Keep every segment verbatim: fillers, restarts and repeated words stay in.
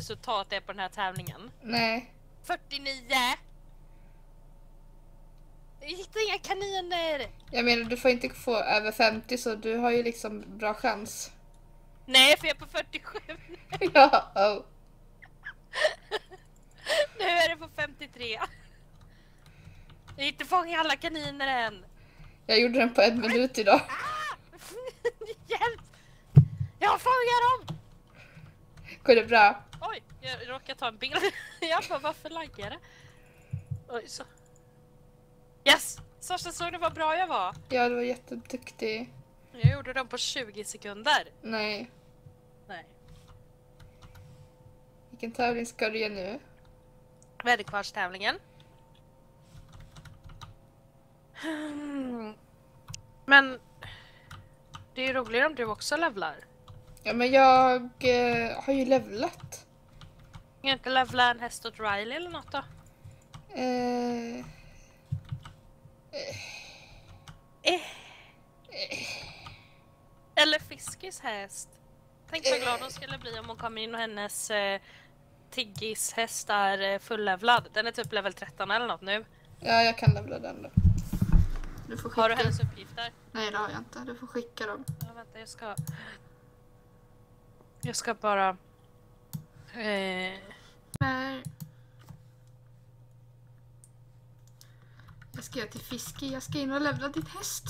resultat är på den här tävlingen? Nej. fyrtionio! Jag hittar inga kaniner! Jag menar, du får inte få över femtio, så du har ju liksom bra chans. Nej, för jag är på fyrtiosju nu. Ja, oh. Nu är det på femtiotre. Jag har inte fångat alla kaniner än. Jag gjorde den på en minut idag. Ah! Hjälp! Jag fångar dem! Går det bra? Oj, jag råkade ta en bild. Jag bara, varför laggar det? Oj, så. Yes! Sasha, såg du vad bra jag var? Ja, du var jätteduktig. Jag gjorde dem på tjugo sekunder. Nej. Nej. Vilken tävling ska du ge nu? Väderkvarnstävlingen. Hmm. Men det är ju roligare om du också levlar. Ja, men jag eh, har ju levlat. Kan jag inte levla en häst åt Riley eller något då? Eh, Eh. Eller Fiskis häst. Tänk vad glad hon skulle bli om hon kom in och hennes eh, Tiggis häst är eh, fullevlad. Den är typ level tretton eller något nu. ja, jag kan levla den då. Du får skicka. Har du hennes uppgifter? Nej, det har jag inte. Du får skicka dem. Ja, vänta, jag ska... Jag ska bara... Eh... Nej. Jag ska göra till Fiske. Jag ska in och levla ditt häst.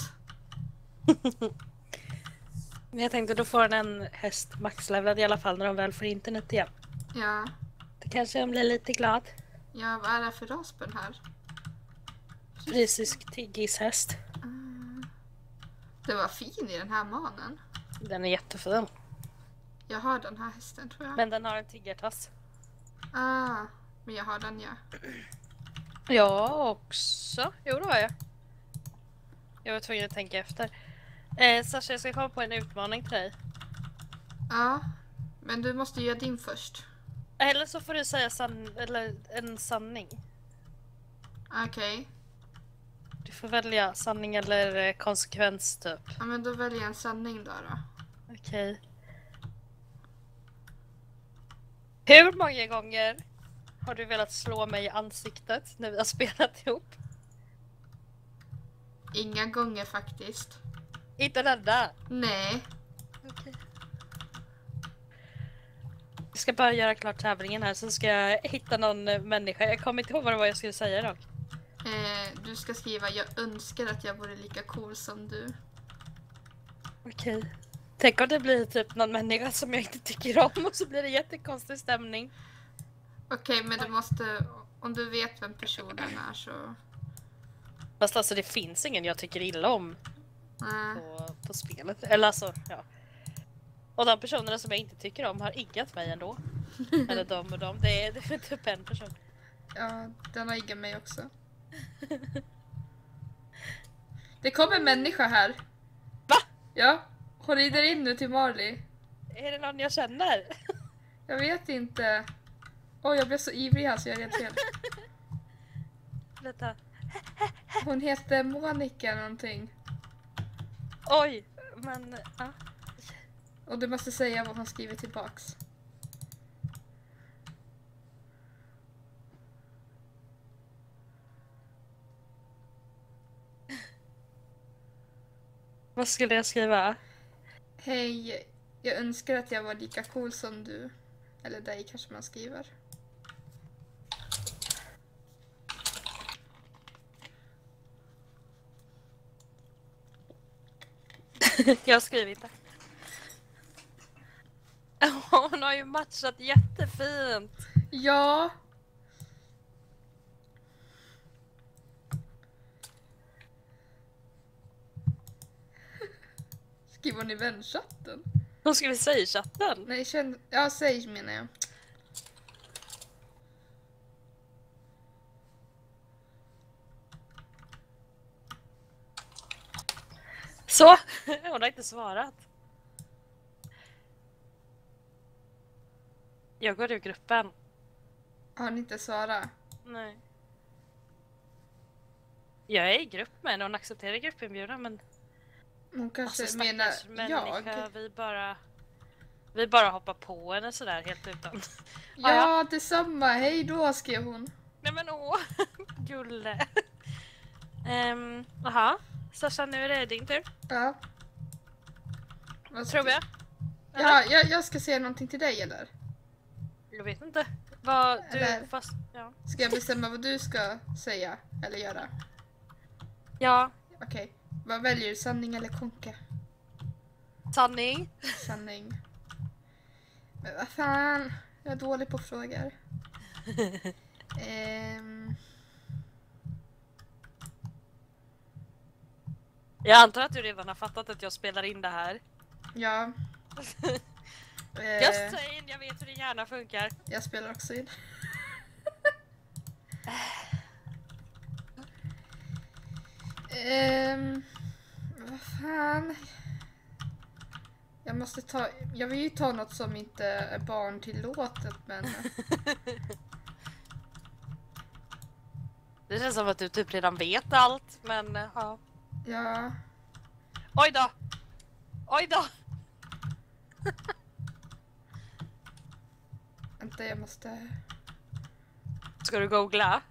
Jag tänkte då får den en häst maxlevlad i alla fall när de väl får internet igen. Ja. Då kanske de blir lite glad. Ja, vad är det för ras på den här? Frisisk tiggishäst. Mm. Det var fin i den här manen. Den är jättefin. Jag har den här hästen, tror jag. Men den har en tiggartass. Ah, men jag har den, ja. Jag också. Jo, det har jag. Jag var tvungen att tänka efter. Eh, Sasha, jag ska komma på en utmaning till dig. Ja, men du måste göra din först. Eller så får du säga san eller en sanning. Okej. Okay. Du får välja sanning eller eh, konsekvens typ. Ja, men då väljer jag en sanning då. då. Okej. Hur många gånger har du velat slå mig i ansiktet när vi har spelat ihop? Inga gånger faktiskt. Inte en enda? Nej. Okej. Jag ska bara göra klart tävlingen här, så ska jag hitta någon människa. Jag kommer inte ihåg vad det var jag skulle säga dock. Eh, du ska skriva, jag önskar att jag vore lika cool som du. Okej. Tänk om det blir typ någon människa som jag inte tycker om och så blir det jättekonstig stämning. Okej, okay, men du måste, om du vet vem personen är så... Fast alltså det finns ingen jag tycker illa om Nej. på, på spelet. Eller alltså, ja. Och de personerna som jag inte tycker om har iggat mig ändå. Eller de och de. Det är, det är typ en person. Ja, den har iggat mig också. Det kommer en människa här. Va? Ja, hon rider in nu till Marley. Är det någon jag känner? Jag vet inte. Åh, oh, jag blev så ivrig här så jag red fel. Vänta. Hon heter Monica någonting. Oj, men... Ja. Och du måste säga vad hon skriver tillbaks. Vad skulle jag skriva? Hej, jag önskar att jag var lika cool som du. Eller dig kanske man skriver. Jag har skrivit det. Hon har ju matchat jättefint. Ja. Skriver hon i vänchatten? Hon skulle säga i chatten. Nej, känn... Ja, säg menar jag. Så, hon har inte svarat. Jag går ur gruppen. Har ni inte svarat? Nej. Jag är i grupp med henne och hon accepterar gruppinbjudan, men... Hon kanske Alltså, menar stackars människa, jag. vi bara... Vi bara hoppar på henne sådär helt utan. Ja, Ah, ja. detsamma. Hej då, skrev hon. Nej men åh, gulle. Ehm, Jaha, Sasha, nu är det din tur. Ja. Vad ska- Tror jag. Ja, jag, jag ska säga någonting till dig, eller? Jag vet inte. Vad du... Eller- Fast, ja. Ska jag bestämma vad du ska säga eller göra? Ja, Okej. Vad väljer du? Sanning eller konka? sanning. Sanning. Men vad fan? Jag är dålig på frågor. Ehm, Jag antar att du redan har fattat att jag spelar in det här. ja. Just Eh, saying, jag vet hur din hjärna funkar. jag spelar också in. Ehm, vad fan? Jag måste ta... Jag vill ju ta något som inte är barntillåtet, men... Det känns som att du typ redan vet allt, men ja. Ja. Oj då! Oj då! Vänta, jag måste... Ska du googla?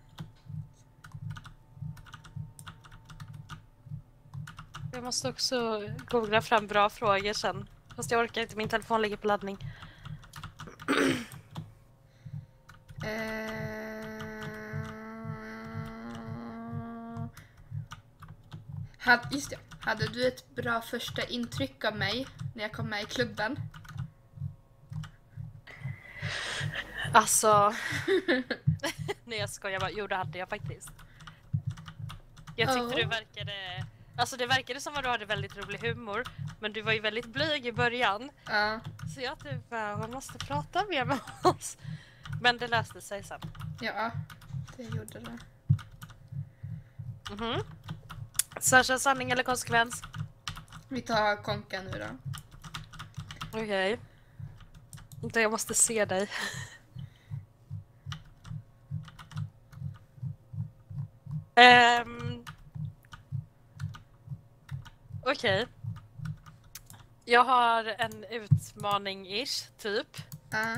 Jag måste också googla fram bra frågor sen. Fast jag orkar inte, min telefon ligger på laddning. Eh... Had, just det. Hade du ett bra första intryck av mig när jag kom med i klubben? Alltså... Nej, jag skojar bara. Jo, det hade jag faktiskt. Jag tyckte Ja. du verkade... Alltså det verkade som att du hade väldigt rolig humor. Men du var ju väldigt blyg i början. Ja. Så jag typ bara, hon måste prata mer med oss. Men det löste sig sen. Ja, det gjorde det. Mhm. Sasha, sanning eller konsekvens? Vi tar konka nu då. Okej. Okay. Jag måste se dig. um, Okej. Okay. Jag har en utmaning-ish, typ. Ja.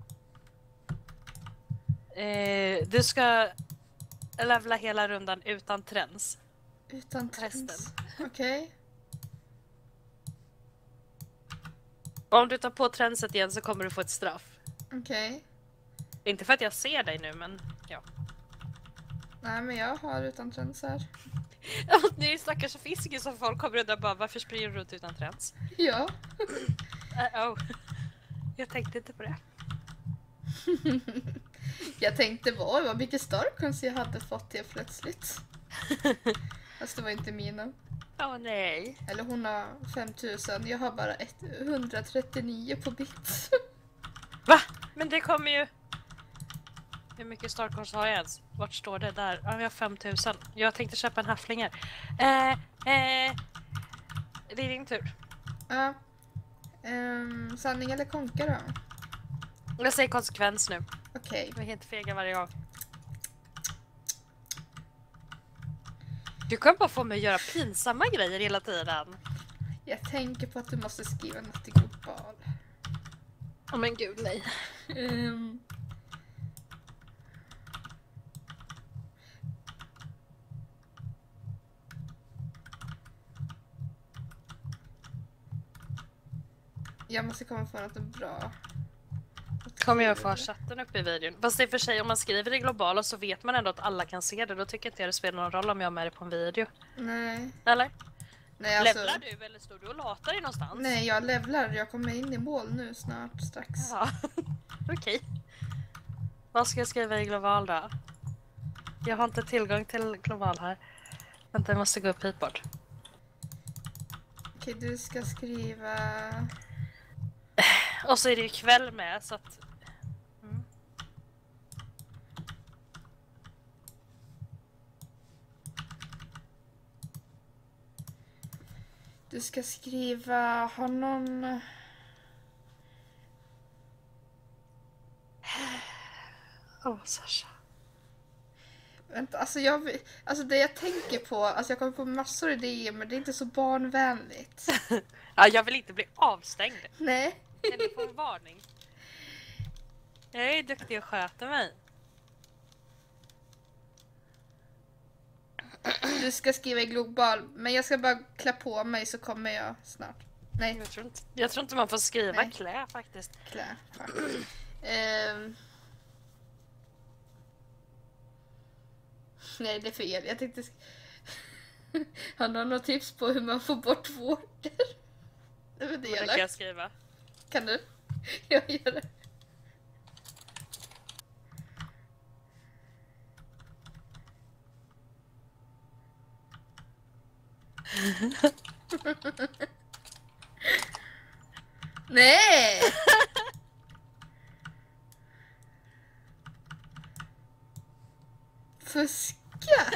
Eh, du ska levla hela rundan utan trends. Utan Resten. trends. Okej. Om du tar på trendset igen så kommer du få ett straff. Okej. Inte för att jag ser dig nu, men ja. Nej, men jag har utan trends här. Det är stackars fiske som folk kommer undra bara, varför springer du runt utan trends? Ja. Uh oh. Jag tänkte inte på det. Jag tänkte, oj vad mycket Starcoins jag hade fått helt plötsligt. Fast det var inte mina. Åh oh, nej. Eller hon har fem tusen, jag har bara etthundratrettionio på bit. Va? Men det kommer ju... Hur mycket Starcoins har jag ens? Vart står det där? Ja, jag har fem tusen. Jag tänkte köpa en hafflinger. Eh, eh... Det är din tur. Ja. Um, sanning eller konka då? Jag säger konsekvens nu. Okej. Jag är helt fega varje gång. Du kan bara få mig att göra pinsamma grejer hela tiden. Jag tänker på att du måste skriva något i global. Åh oh, men gud, nej. Um, jag måste komma på något bra. Kommer jag få ha chatten uppe i videon. Fast i och för sig, om man skriver i globala så vet man ändå att alla kan se det. Då tycker inte jag det spelar någon roll om jag har med det på en video. Nej. Eller? Nej, alltså, Levlar du eller står du och latar dig någonstans? nej, jag levlar. Jag kommer in i mål nu snart, strax. Ja, okej. Okay. Vad ska jag skriva i global då? Jag har inte tillgång till global här. Vänta, jag måste gå upp hit bort. Okej, du ska skriva... Och så är det ju kväll med, så att... Mm. Du ska skriva... Har någon... Åh, oh, Sasha. Vänta, alltså jag... Alltså det jag tänker på... Alltså jag kommer på massor idéer, men det är inte så barnvänligt. Ja, jag vill inte bli avstängd. Nej, Eller får en varning. Jag är duktig och sköter mig. Du ska skriva i global, men jag ska bara klä på mig så kommer jag snart. Nej, Jag tror inte, jag tror inte man får skriva Nej. klä faktiskt. klä. Ehm. Nej, det är fel. Jag tänkte... sk- Har någon något tips på hur man får bort vårtor? Det är Men det elakt. kan jag skriva. Kan du? Jag gör det. Nej! Fuska!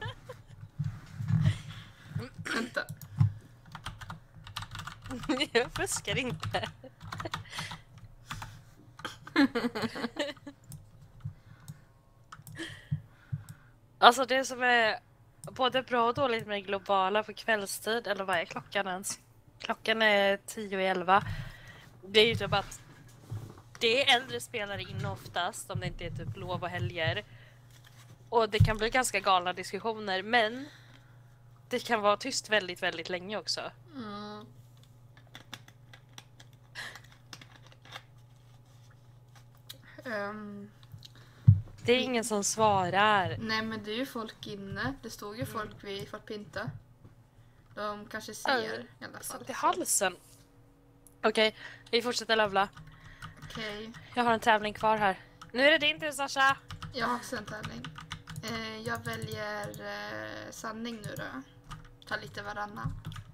Vänta. Jag fuskar inte. Alltså det som är både bra och dåligt med globala på kvällstid, eller vad är klockan ens? Klockan är tio i elva. Det är ju typ att det är äldre spelare in oftast, om det inte är typ lov och helger. Och det kan bli ganska galna diskussioner, men det kan vara tyst väldigt, väldigt länge också. Mm. Ehm, Det är ingen som svarar. nej, men det är ju folk inne. Det stod ju folk vid Fort Pinta. De kanske ser i alla fall. Till halsen. Okej, vi fortsätter levla. Okej, Jag har en tävling kvar här. Nu är det din tur, Sasha. jag har också en tävling. Eh, jag väljer eh, sanning nu då. Ta lite varannan.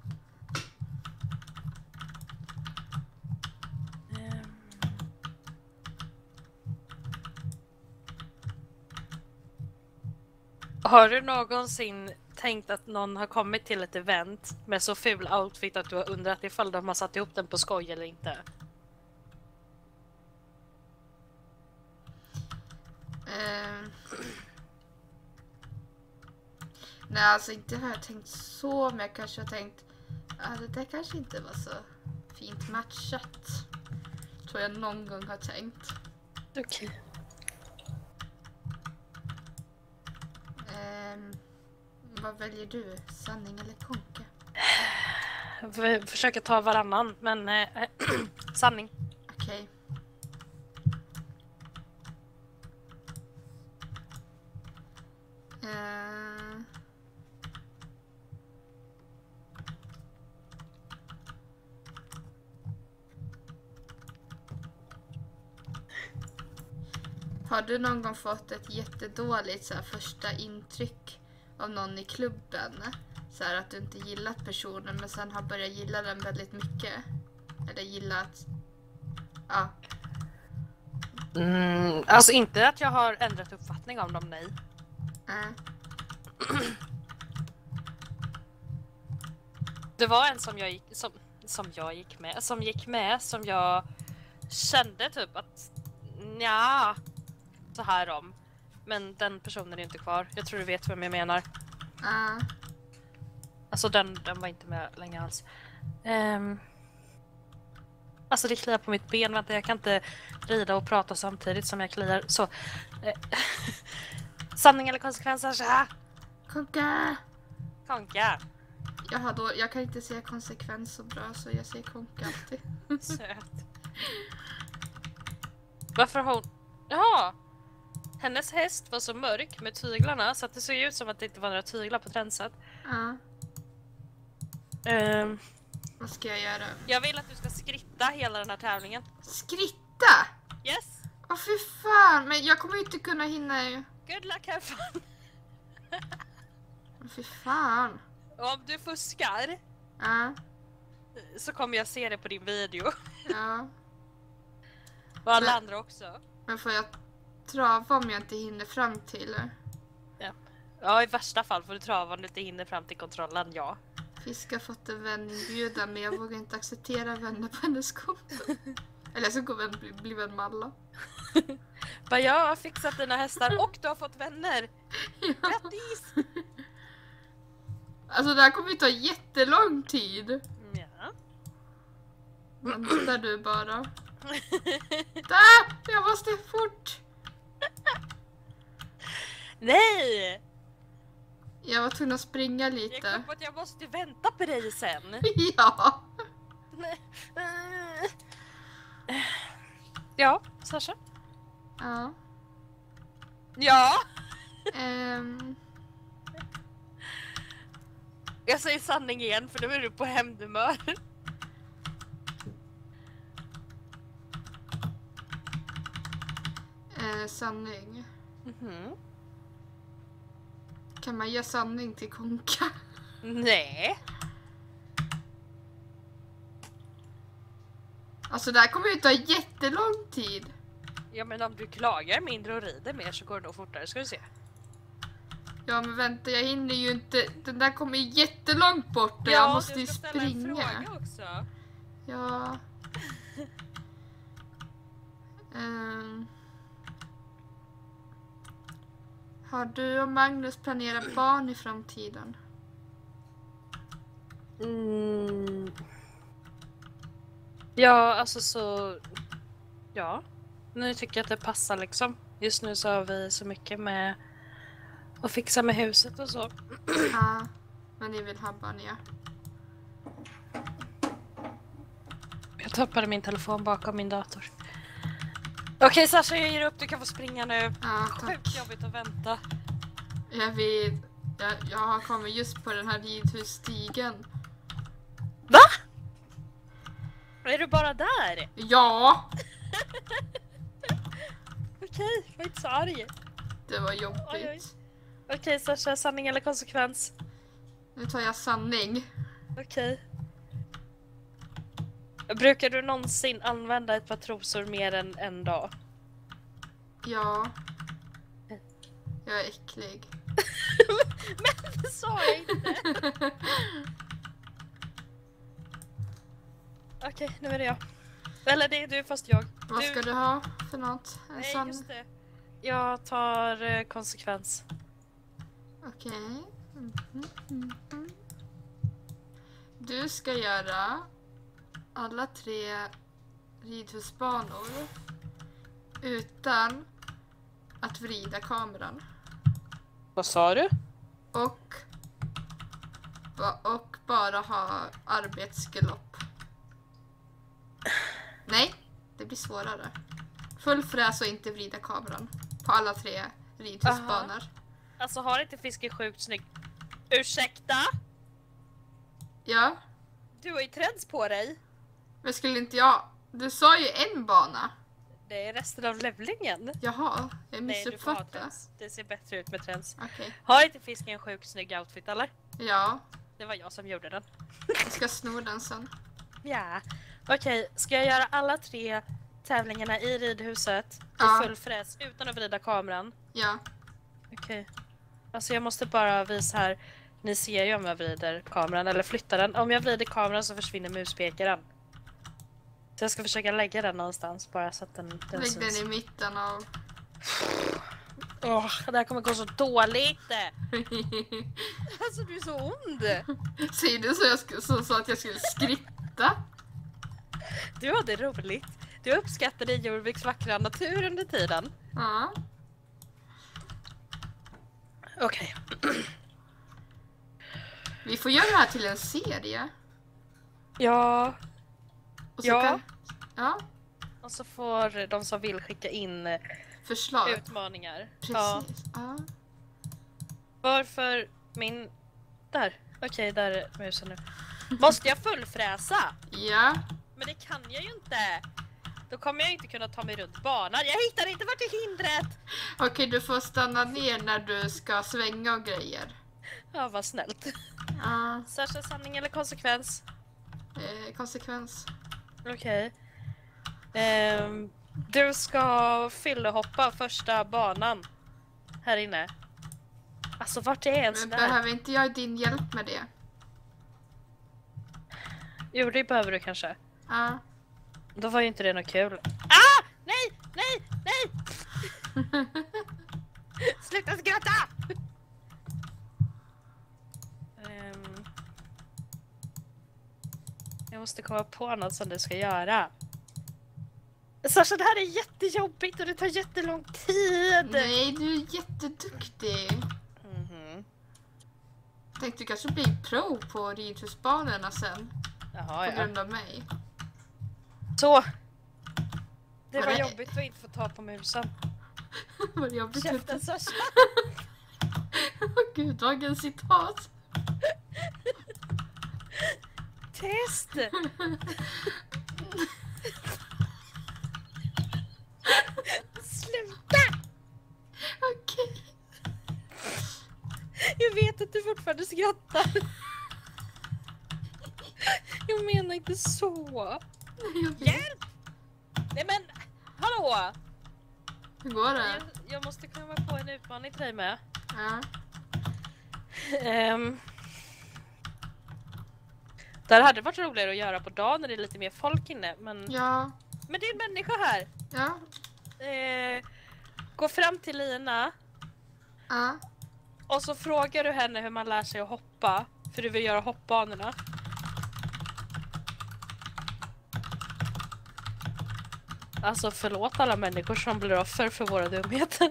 Har du någonsin tänkt att någon har kommit till ett event med så ful outfit att du har undrat ifall de har satt ihop den på skoj eller inte? Eh, nej, alltså inte har jag tänkt så, men jag kanske har tänkt att det där kanske inte var så fint matchat. Tror jag någon gång har tänkt. Okej. Ehm, vad väljer du? Sanning eller konka? Vi försöker ta varannan, men eh, sanning. Okej. Eh, har du någon gång fått ett jättedåligt så här, första intryck av någon i klubben? Så här, att du inte gillat personen men sen har börjat gilla den väldigt mycket? Eller gillat... Ja. Mm, alltså inte att jag har ändrat uppfattning om dem, nej. Äh. Det var en som jag gick, som, som jag gick med, som gick med, som jag kände typ att nja, så här om. Men den personen är inte kvar. Jag tror du vet vem jag menar. Äh. Alltså den, den var inte med länge alls. Um, alltså det kliar på mitt ben. Vänta, jag kan inte rida och prata samtidigt som jag kliar. Så. Eh, sanning eller konsekvenser? Så. Konka! Konka. Jag, har då, jag kan inte säga konsekvens så bra så jag säger konka alltid. Söt. Varför har hon... Jaha! Hennes häst var så mörk med tyglarna så att det såg ut som att det inte var några tyglar på tränset. Ja. Um, Vad ska jag göra? jag vill att du ska skritta hela den här tävlingen. Skritta! Yes! Åh fy fan, men jag kommer ju inte kunna hinna ju. Good luck, have fun! Åh fy fan. Och om du fuskar Ja, så kommer jag se det på din video. ja. Och alla Men- andra också. Men får jag trava om jag inte hinner fram till? Ja, i värsta fall får du trava om du inte hinner fram till kontrollen, ja. Fisk har fått en väninbjudan men jag vågar inte acceptera vänner på hennes konto. Eller så går vän bli, bli vän med alla. Bara jag har fixat dina hästar och du har fått vänner. Ja. Grattis! Alltså det här kommer ju ta jättelång tid. Ja. Vänta du bara. Där! Jag måste fort! Nej! Jag var tvungen att springa Jag lite. kom på att jag måste vänta på dig sen. Ja. Ja, Sasha? Ja. Ja! Um, Jag säger sanning igen för då är du på hämndhumör. eh, sanning. Mhm. Kan man ge sanning till konka? Nej. Alltså det här kommer ju ta jättelång tid. Ja, men om du klagar mindre och rider mer så går det nog fortare, ska du se. Ja men vänta, jag hinner ju inte. Den där kommer ju jättelångt bort och Ja, jag måste du ju ska ställa en springa. fråga också. Ja. Ehm. Har du och Magnus planerat barn i framtiden? Mm. Ja, alltså så... Ja. Nu tycker jag att det passar liksom. Just nu så har vi så mycket med att fixa med huset och så. Ja, men ni vill ha barn, ja. Jag tappade min telefon bakom min dator. Okej Sasha, jag ger upp. Du kan få springa nu. Ja, Sjukt tack. jobbigt att vänta. Jag vet. Jag, jag har kommit just på den här ridhusstigen. Va? Är du bara där? Ja! Okej, var inte så arg. Det var Oj, oj. jobbigt. Okej Sasha, sanning eller konsekvens? Nu tar jag sanning. Okej. Brukar du någonsin använda ett par trosor mer än en dag? Ja. Jag är äcklig. Men det sa jag inte. Okej, nu är det jag. Eller det är du fast jag. Vad du... ska du ha för något? En Nej, sann... just det. Jag tar eh, konsekvens. Okej. Mm, mm, mm, mm. Du ska göra alla tre ridhusbanor utan att vrida kameran. Vad sa du? Och, ba- och bara ha arbetsgalopp. Nej, det blir svårare. Full fräs och inte vrida kameran på alla tre ridhusbanor. Alltså har inte fisken sjukt snygg? Ursäkta? Ja, Du har ju trends på dig. men skulle inte jag... Du sa ju en bana. Det är resten av levlingen. Jaha, jag Nej, du får ha missuppfattade. trends. Det ser bättre ut med trends. Okej. Har inte fisken en sjukt snygg outfit eller? Ja, Det var jag som gjorde den. jag ska sno den sen. Ja. Okej, ska jag göra alla tre tävlingarna i ridhuset i Ja. full fräs utan att vrida kameran? Ja, Okej. Alltså jag måste bara visa här. Ni ser ju om jag vrider kameran eller flyttar den. Om jag vrider kameran så försvinner muspekaren. Så jag ska försöka lägga den någonstans bara så att den, den lägg den syns. i mitten av... Åh, det här kommer gå så dåligt! Alltså du är så ond! Säger du så, jag sk- så, så att jag skulle skritta? Du hade roligt. Du uppskattade Jorviks vackra natur under tiden. Ja. Okej. Vi får göra det här till en serie. Ja, Och så Ja. Kan... Ja, och så får de som vill skicka in eh, förslag. utmaningar. Precis. Ja. Ja. Varför min... Där. Okej, där är musen nu. Måste jag fullfräsa? Ja. Men det kan jag ju inte. Då kommer jag inte kunna ta mig runt banan. Jag hittar inte vart är hindret. Okej, du får stanna ner när du ska svänga och grejer. Ja, vad snällt. Ja. Särskild sanning eller konsekvens? Eh, konsekvens. Okej. Ehm, du ska fyllehoppa första banan här inne. Alltså vart är ens Men där? behöver inte jag din hjälp med det? Jo, det behöver du kanske. Ja. Då var ju inte det något kul. Ah! Nej! Nej! Nej! Sluta skratta! Ehm, Jag måste komma på något som du ska göra. Sasha, det här är jättejobbigt och det tar jättelång tid. Nej, du är jätteduktig. Mhm. Tänkte du kanske bli pro på ridhusbanorna sen. Jaha, På ja. grund av mig. Så. Det Var var det- jobbigt att inte få ta på musen. Vad jobbigt. Käften, Sasha. Åh gud, dagens citat. Test. Sluta. Okej. Jag vet att du fortfarande skrattar. Jag menar inte så. Jag vet. Hjälp! Nej men, hallå! Hur går det? Jag, jag måste komma på en utmaning till dig med. Ja. Um, det här hade varit roligare att göra på dagen när det är lite mer folk inne. Men, Ja. men det är en människa här. Ja. Eh, gå fram till Lina Ja. och så frågar du henne hur man lär sig att hoppa. För du vill göra hoppbanorna. Alltså förlåt alla människor som blir offer för våra dumheter.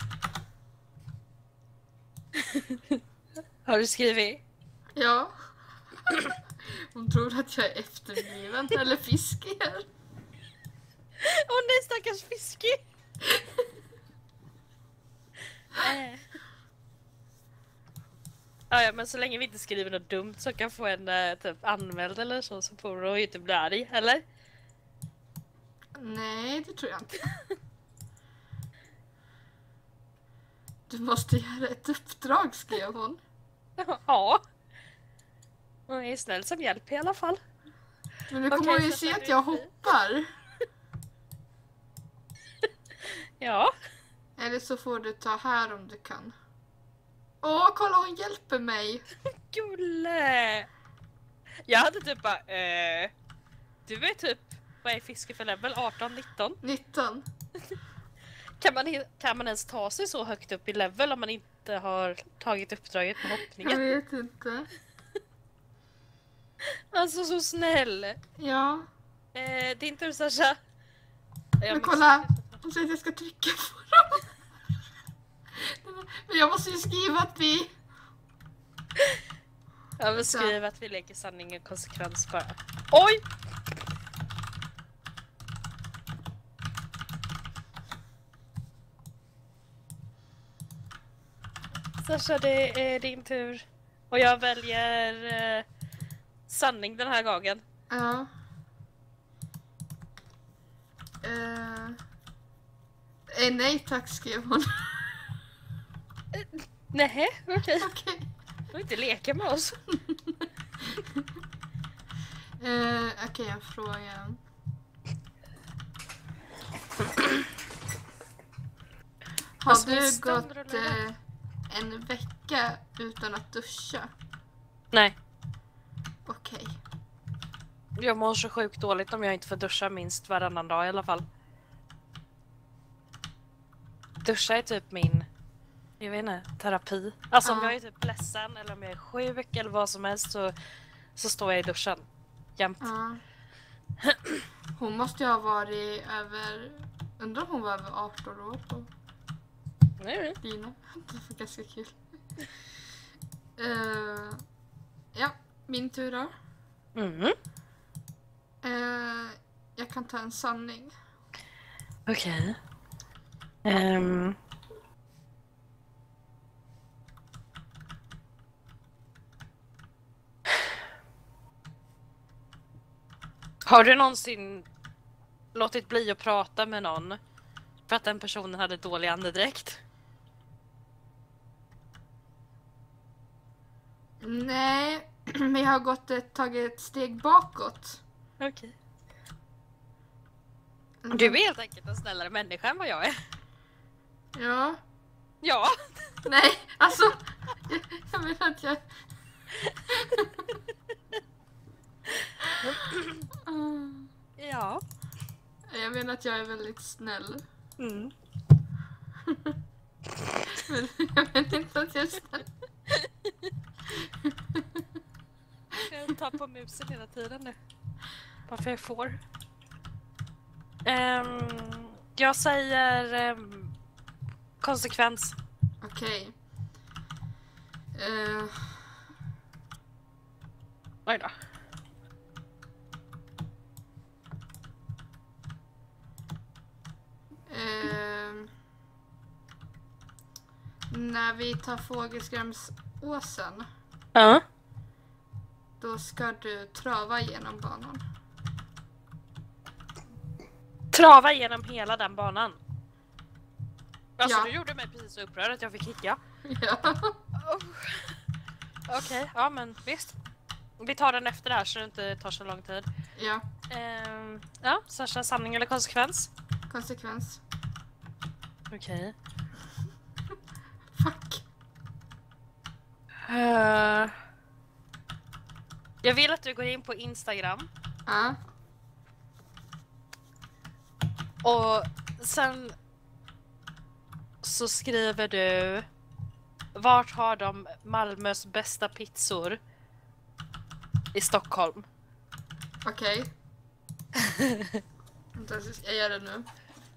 Har du skrivit? Ja. Hon tror att jag är efterbliven eller fiskig. Åh nej, stackars fiskig! eh. Ja, ja, men så länge vi inte skriver något dumt så kan få en eh, typ anmäld eller så, så får du ju inte bli arg, eller? Nej, det tror jag inte. Du måste göra ett uppdrag, skrev hon. Ja. Hon är snäll som hjälp i alla fall. Men nu Okej, kommer hon ju så se tar att vi jag fri. hoppar. Ja. Eller så får du ta här om du kan. Åh, kolla hon hjälper mig. Gulle! Jag hade typ bara, eh, du är typ, vad är fiske för level? arton nitton? nitton. Kan man, he- kan man ens ta sig så högt upp i level om man inte har tagit uppdraget på Jag hoppningen? vet inte. Alltså så snäll! Eh, Ja. din tur Sasha. Jag Men måste- kolla. Hon säger att jag ska trycka på dem. Men jag måste ju skriva att vi... Jag vill skriva att vi leker sanning och konsekvens bara. Oj! Sasha, det är din tur. Och jag väljer eh, sanning den här gången. Ja. Eh, eh, nej tack, skrev hon. Nej, okej. Okej. Du får inte leka med oss. Eh, Okej, jag frågar. Har Alltså, min du stånd gått rullar eh, en vecka utan att duscha? Nej, Okej. jag mår så sjukt dåligt om jag inte får duscha minst varannan dag i alla fall. Duscha är typ min, jag vet inte, terapi. Alltså om Ja. jag är typ ledsen eller om jag är sjuk eller vad som helst så, så står jag i duschen. Jämt. Ja. Hon måste ju ha varit över... Undrar om hon var över arton år på Nej. Dina. Det var ganska kul. Eh, ja, min tur då. Mm. Eh, jag kan ta en sanning. Okej. Ehm. Har du någonsin låtit bli att prata med någon för att den personen hade dålig andedräkt? Nej, men jag har gått ett, tagit ett steg bakåt. Okej. Du är helt enkelt en snällare människa än vad jag är. Ja. Ja. Nej, alltså. Jag, jag menar att jag... Mm. Ja. Jag menar att jag är väldigt snäll. Mm. Men jag vet inte att jag är snäll. Jag tar på musen hela tiden nu. Varför jag får. Um, jag säger um, konsekvens. Okej. Uh, Oj då. uh, när vi tar Fågelskrämsåsen, Ja. då ska du trava genom banan. Trava genom hela den banan. Alltså Ja. du gjorde mig precis så upprörd att jag fick hicka. Ja. Oh. Okej, okay, ja men visst. Vi tar den efter det här så det inte tar så lång tid. Ja. Um, ja, Sasha, sanning eller konsekvens? Konsekvens. Okej. Okay. Fuck. Uh, jag vill att du går in på Instagram. Ja. Och sen så skriver du: vart har de Malmös bästa pizzor? I Stockholm. Okej. Vänta, jag gör det nu.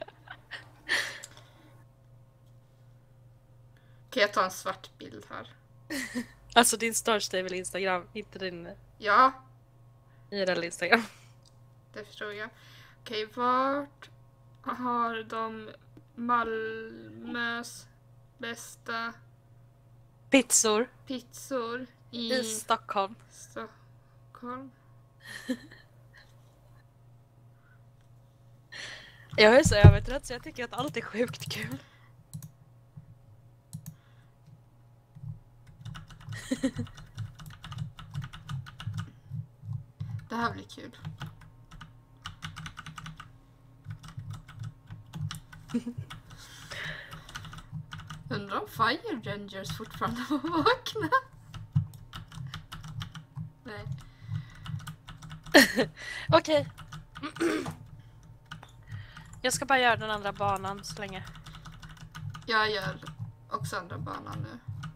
Kan jag ta en svart bild här? Alltså din största är väl Instagram, inte din Ja, I R L Instagram. det förstår jag. Okej, vart har de Malmös bästa Pizzor pizzor i, i Stockholm. Stockholm? Jag är så övertrött så jag tycker att allt är sjukt kul. Det här blir kul. Undrar om Fire Rangers fortfarande var vakna. Nej. Okej. Jag ska bara göra den andra banan så länge. Jag gör också andra banan nu.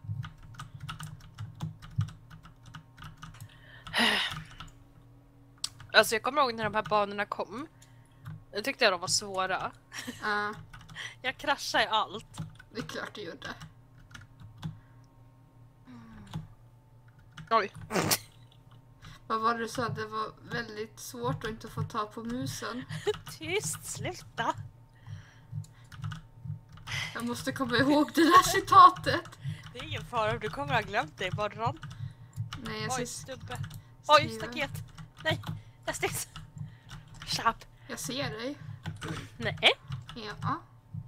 Alltså jag kommer ihåg när de här banorna kom. Jag tyckte jag de var svåra. Ja, Jag kraschade i allt. det är klart du gjorde. Oj. Vad var det du sa? Det var väldigt svårt att inte få ta på musen. Tyst, sluta. Jag måste komma ihåg det där citatet. Det är ingen fara, du kommer ha glömt det imorgon. Nej, jag Oj, ser, stubbe. Oj, skriva. staket. Nej, nästis. Tjapp. Jag ser dig. Nej. Ja.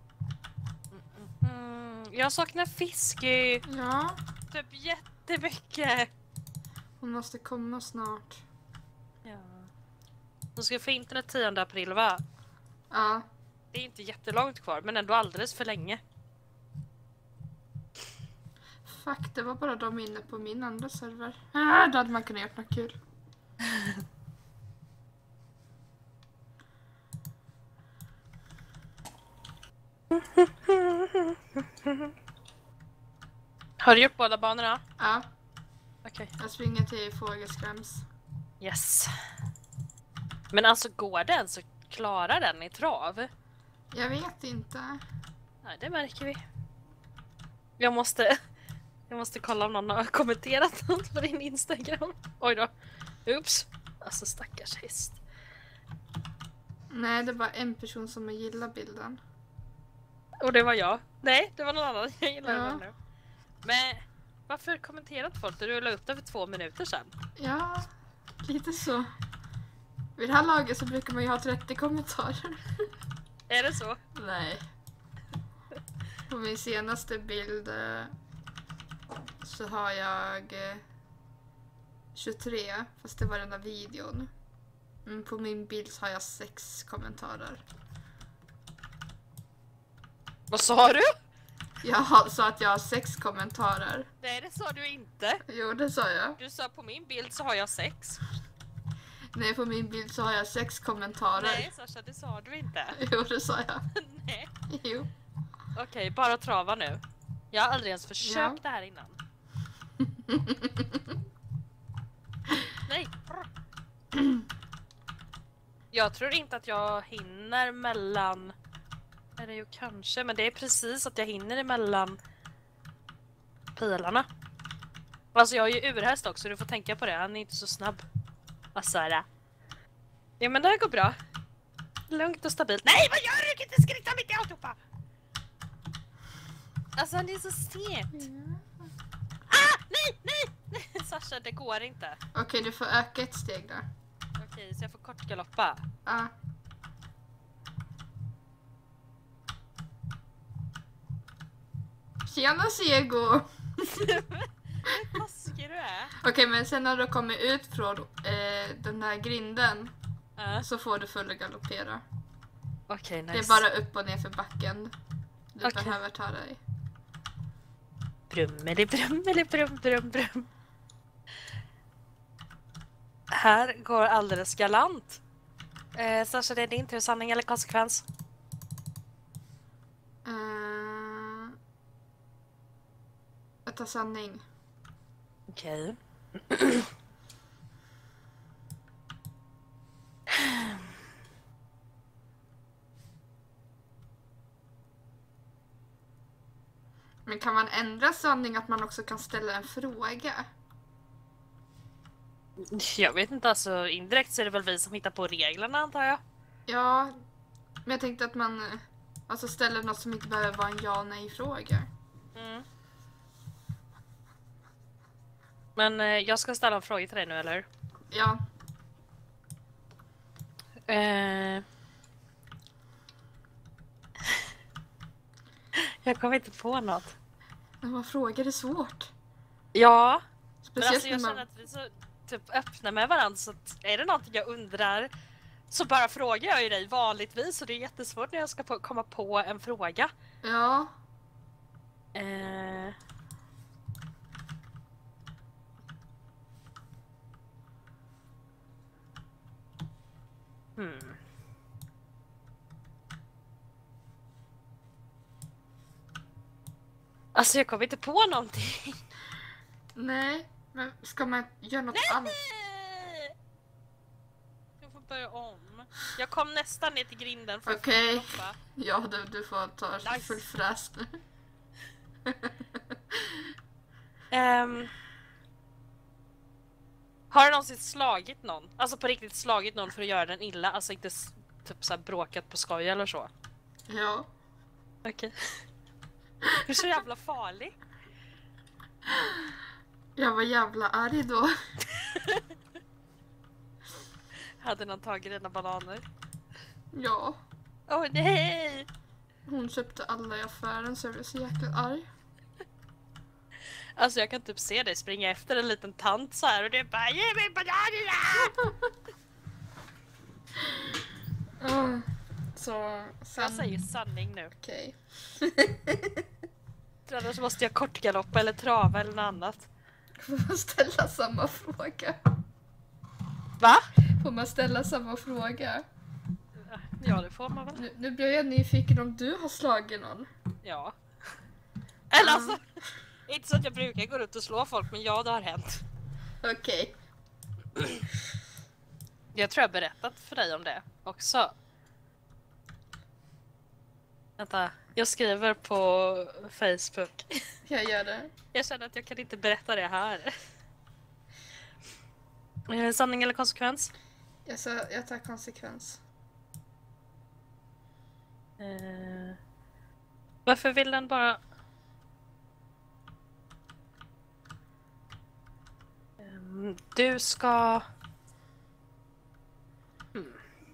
Mm, jag saknar Fisky. Ja, Typ jättemycket. hon måste komma snart. Ja. De ska få internet tionde april, va? Ja. Det är inte jättelångt kvar, men ändå alldeles för länge. Fuck, det var bara de inne på min andra server. Ah, då hade man kunnat göra något kul. Har du gjort båda banorna? Ja, Okej. jag springer till Fågelskräms. Yes. Men alltså går den så klarar den i trav? Jag vet inte. Nej, det märker vi. Jag måste... Jag måste kolla om någon har kommenterat något på din Instagram. Oj då. Oops. Alltså stackars häst. Nej, det är bara en person som gillar bilden. Och det var jag. Nej, det var någon annan. Jag gillar Ja. den nu. Men varför kommenterat folk? Du la upp det för två minuter sedan. Ja, lite så. Vid det här laget så brukar man ju ha trettio kommentarer. Är det så? Nej. På min senaste bild eh, så har jag eh, tjugotre, fast det var den där videon. Mm, på min bild så har jag sex kommentarer. Vad sa du? Jag sa att jag har sex kommentarer. Nej, det sa du inte. Jo, det sa jag. Du sa på min bild så har jag sex. Nej, på min bild så har jag sex kommentarer. Nej, Sasha, det sa du inte. Jo, det sa jag. Nej. Jo. Okej, bara trava nu. Jag har aldrig ens försökt Ja. det här innan. Nej. Jag tror inte att jag hinner mellan... Är det ju kanske, men det är precis att jag hinner emellan pilarna. Alltså jag är ju urhäst också, du får tänka på det. Han är inte så snabb. Alltså är det. Ja men det här går bra. Lugnt och stabilt. Nej, vad gör du? Du kan inte skritta mitt i alltihopa! Alltså han är så sent. Mm. Ah! Nej, nej! Nej, Sasha, det går inte. Okej, okay, du får öka ett steg där. Okej, så jag får kort galoppa. Ja. Tjena, Sego! Hur taskig du är. Okej, okay, men sen när du kommer ut från eh, den här grinden Uh. så får du full galoppera. Okej, nice. Det är bara upp och ner för backen. Du Okay. behöver ta dig. Brummeli, brummeli, brum, brum, brum. Här går alldeles galant. Eh, Sasha, det är din tur. Sanning eller konsekvens? Uh, jag tar sanning. Okej. Men kan man ändra sanning att man också kan ställa en fråga? Jag vet inte, alltså indirekt så är det väl vi som hittar på reglerna antar jag. Ja, men jag tänkte att man eh, alltså ställer något som inte behöver vara en ja nej fråga. Mm. Men eh, jag ska ställa en fråga till dig nu, eller? Ja. Eh... jag kommer inte på något. Men vad frågar är svårt. Ja, men Speciellt alltså jag när känner man... att vi så typ öppna med varandra, så att är det någonting jag undrar så bara frågar jag ju dig vanligtvis, och det är jättesvårt när jag ska på, komma på en fråga. Ja. Eh... Hmm. Alltså jag kommer inte på någonting. Nej, men ska man göra något annat? Jag får börja om. Jag kom nästan ner till grinden för Okej. att få hoppa. Ja, du, du får ta Nice. full fräs nu. Um, har du någonsin slagit någon? Alltså på riktigt slagit någon för att göra den illa? Alltså inte s- typ så här bråkat på skoj eller så? Ja. Okej. Okay. Du är så jävla farlig. Jag var jävla arg då. Hade någon tagit dina bananer? Ja. Åh oh, nej! Hon köpte alla i affären så jag blev så jäkla arg. Alltså jag kan typ se dig springa efter en liten tant så här och det är bara ge mig bananerna! Mm. Så sen... Jag säger sanning nu. Okej. För annars måste jag kortgaloppa eller trava eller något annat. Får man ställa samma fråga? Va? Får man ställa samma fråga? Ja, det får man väl. Nu, nu blir jag nyfiken om du har slagit någon. Ja. Eller alltså, inte så att jag brukar gå ut och slå folk, men ja, det har hänt. Okej. Jag tror jag har berättat för dig om det också. Vänta, jag skriver på Facebook. Jag gör det. Jag känner att jag kan inte berätta det här. Eh, Sanning eller konsekvens? Jag, så, jag tar konsekvens. Eh, varför vill den bara... Ehm, du ska... Hmm.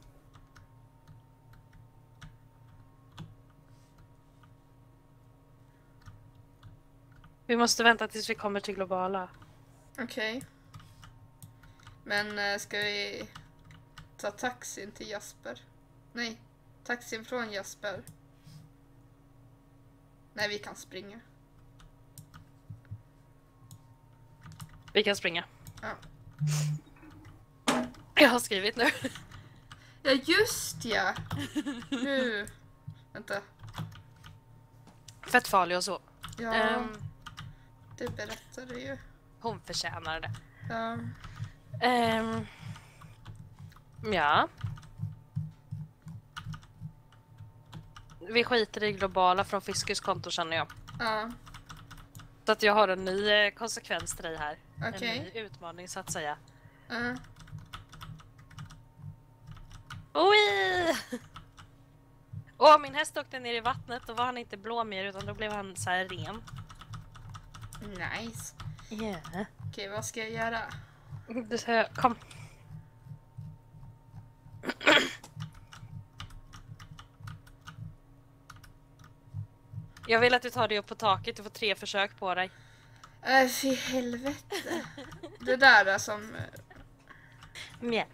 Vi måste vänta tills vi kommer till globala. Okej. Men äh, ska vi ta taxin till Jasper? Nej, taxin från Jasper. Nej, vi kan springa. Vi kan springa. Ja. Jag har skrivit nu. Ja, just ja. Nu. Vänta. Fett farlig och så. Ja, Ehm, det berättade ju. hon förtjänar det. Ja. Ehm, ja. vi skiter i globala från Fiskus konto känner jag. Ja. Så att jag har en ny eh, konsekvens till dig här. Okej. En ny utmaning så att säga. Ja. Oj! Åh, min häst åkte ner i vattnet. Då var han inte blå mer utan då blev han så här ren. Nice. Yeah. Okej, vad ska jag göra? Du säger, kom. Jag vill att du tar dig upp på taket. Du får tre försök på dig. Äh, fy helvete. Det där är som... Ja.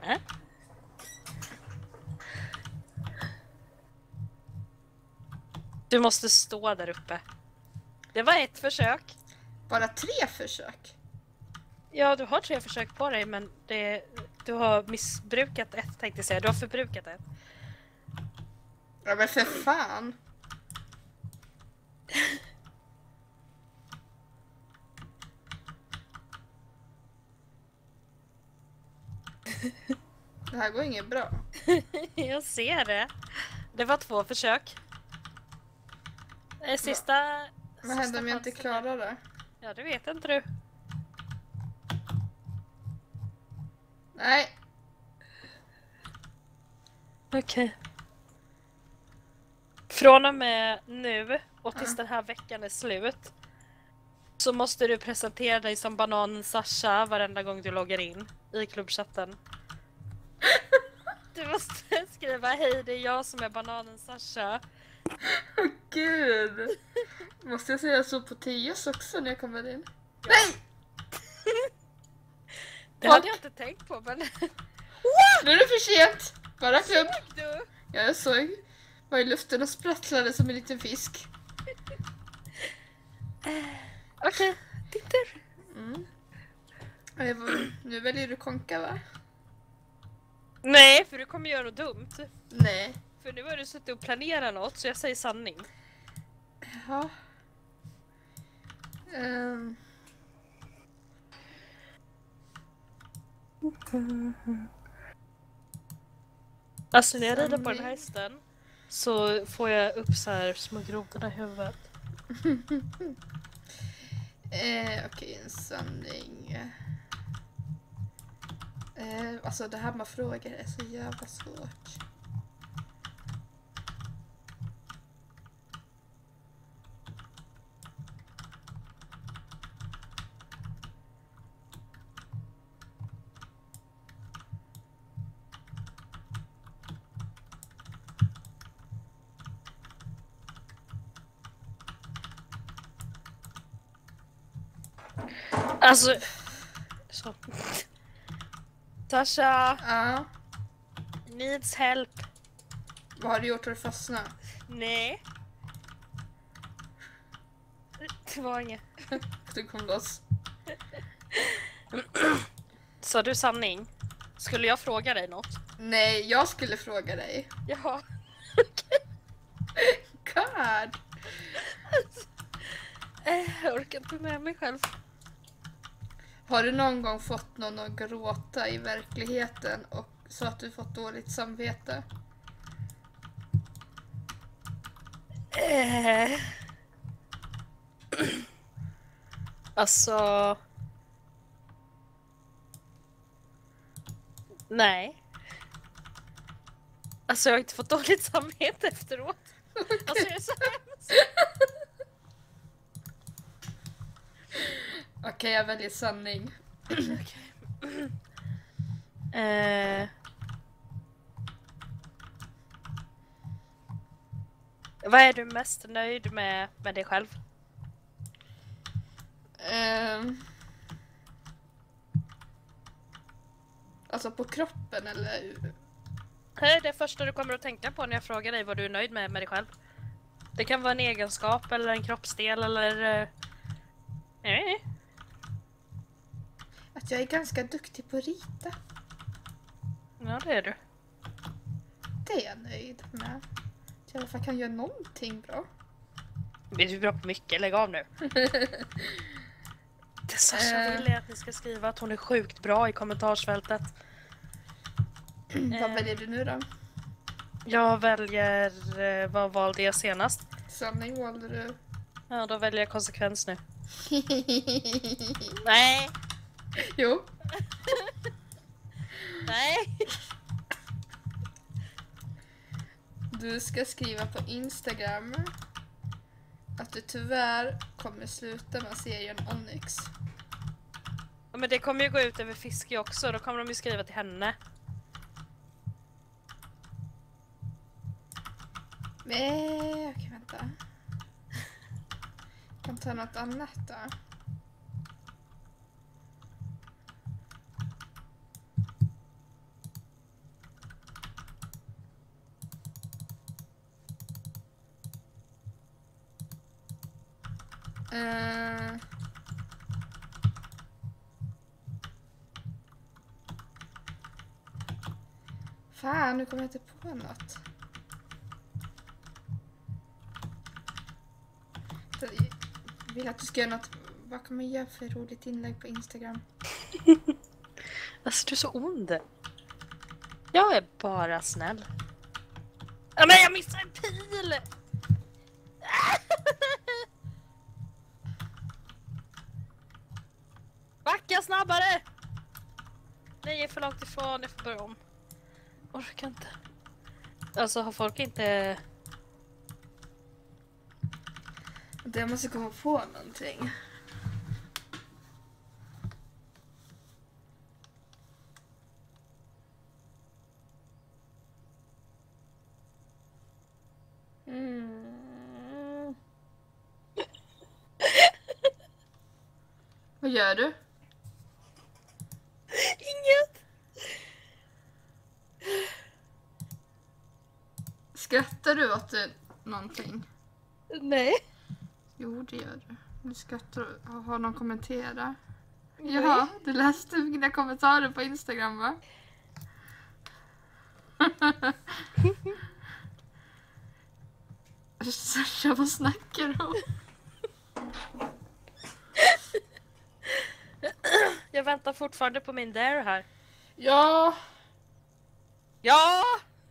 Du måste stå där uppe. Det var ett försök. Bara tre försök? Ja, du har tre försök på dig, men det, du har missbrukat ett, tänkte jag säga. Du har förbrukat ett. Ja, men för fan. Det här går inget bra. Jag ser det. Det var två försök. Eh, Sista... Vad händer om jag inte klarar det? Ja, det vet inte du. Nej. Okej. Okay. Från och med nu och tills den här veckan är slut så måste du presentera dig som bananen Sasha varenda gång du loggar in i klubbchatten. Du måste skriva hej, det är jag som är bananen Sasha. Åh oh, gud. Måste jag säga så på Tios också när jag kommer in? Ja. Nej! Det hade jag inte tänkt på, men... What? Nu är det för sent! Bara klubb. Såg du? Ja, jag såg. Var i luften och sprattlade som en liten fisk. Okej, okay. Din tur. Mm. Nu väljer du konka, va? Nej, för du kommer göra något dumt. Nej. För nu har du suttit och planerat något, så jag säger sanning. Ja. Um. Alltså när jag rider på den här hästen så får jag upp så här små grodorna i huvudet. eh, Okej, okay, en sanning. Eh, alltså det här med frågor är så jävla svårt. Alltså... Så. Sasha! Ja? Needs help. Vad har du gjort för att fastna? Nej. Det var inget. Du kom loss. Sa du sanning? Skulle jag fråga dig något? Nej, jag skulle fråga dig. Jaha. God! Jag orkar inte med mig själv. Har du någon gång fått någon att gråta i verkligheten och så att du fått dåligt samvete? Eh. Alltså... Nej. Alltså jag har inte fått dåligt samvete efteråt. Okay. Alltså jag är så hemskt. Okej, okay, jag väljer sanning. Okay. eh. Vad är du mest nöjd med med dig själv? Um. Alltså på kroppen eller? Det är det första du kommer att tänka på när jag frågar dig vad du är nöjd med med dig själv. Det kan vara en egenskap eller en kroppsdel eller... Nej. Att jag är ganska duktig på att rita. Ja, det är du. Det är jag nöjd med. Att jag i alla fall kan göra någonting bra. Vi är bra på mycket, lägg av nu. Det Sasha vill är att ni ska skriva att hon är sjukt bra i kommentarsfältet. Vad väljer du nu då? Jag väljer... Eh, vad valde jag senast? Sanning valde du. Ja, då väljer jag konsekvens nu. Nej! Jo. Nej! Du ska skriva på Instagram att du tyvärr kommer sluta med serien Onyx. Ja, men det kommer ju gå ut över Fiske också. Då kommer de ju skriva till henne. Nej, okej, vänta. Jag kan ta något annat då. Uh... Fan, nu kommer jag inte på något. Jag vill att du ska göra något. Vad kan man göra för roligt inlägg på Instagram? Alltså, du är så ond. Jag är bara snäll. Ja, men jag missade en pil! Backa snabbare! Nej, jag är för långt ifrån. Jag får börja om. Orkar inte. Alltså, har folk inte... Jag måste komma på någonting. Mm. Vad gör du? Inget! Skrattar du åt det, någonting? Nej. Jo, det gör du. Du skrattar och har någon kommentera. Ja, du läste mina kommentarer på Instagram, va? Sasha, vad snackar du om? Jag väntar fortfarande på min dare här. Ja. Ja!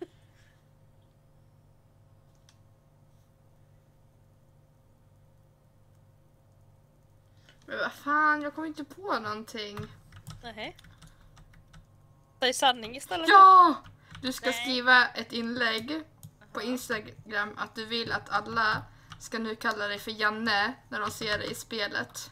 Men vad fan, jag kommer inte på någonting. Nej. Säg sanning istället. Ja! Du ska Nej. skriva ett inlägg på Instagram att du vill att alla ska nu kalla dig för Janne när de ser dig i spelet.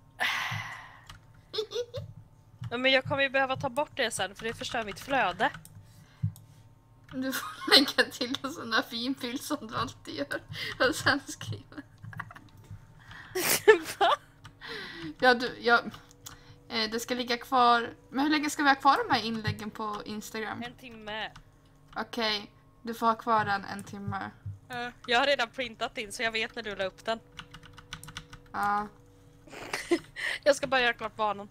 Ja, men jag kommer ju behöva ta bort det sen för det förstör mitt flöde. Du får lägga till en sån där fin bild som du alltid gör och sen skriva. Va? Ja, du, ja, eh, det ska ligga kvar. Men hur länge ska vi ha kvar de här inläggen på Instagram? En timme. Okej, okay, du får ha kvar den en timme. Uh, jag har redan printat in så jag vet när du la upp den. Ja. Jag ska bara göra klart banan.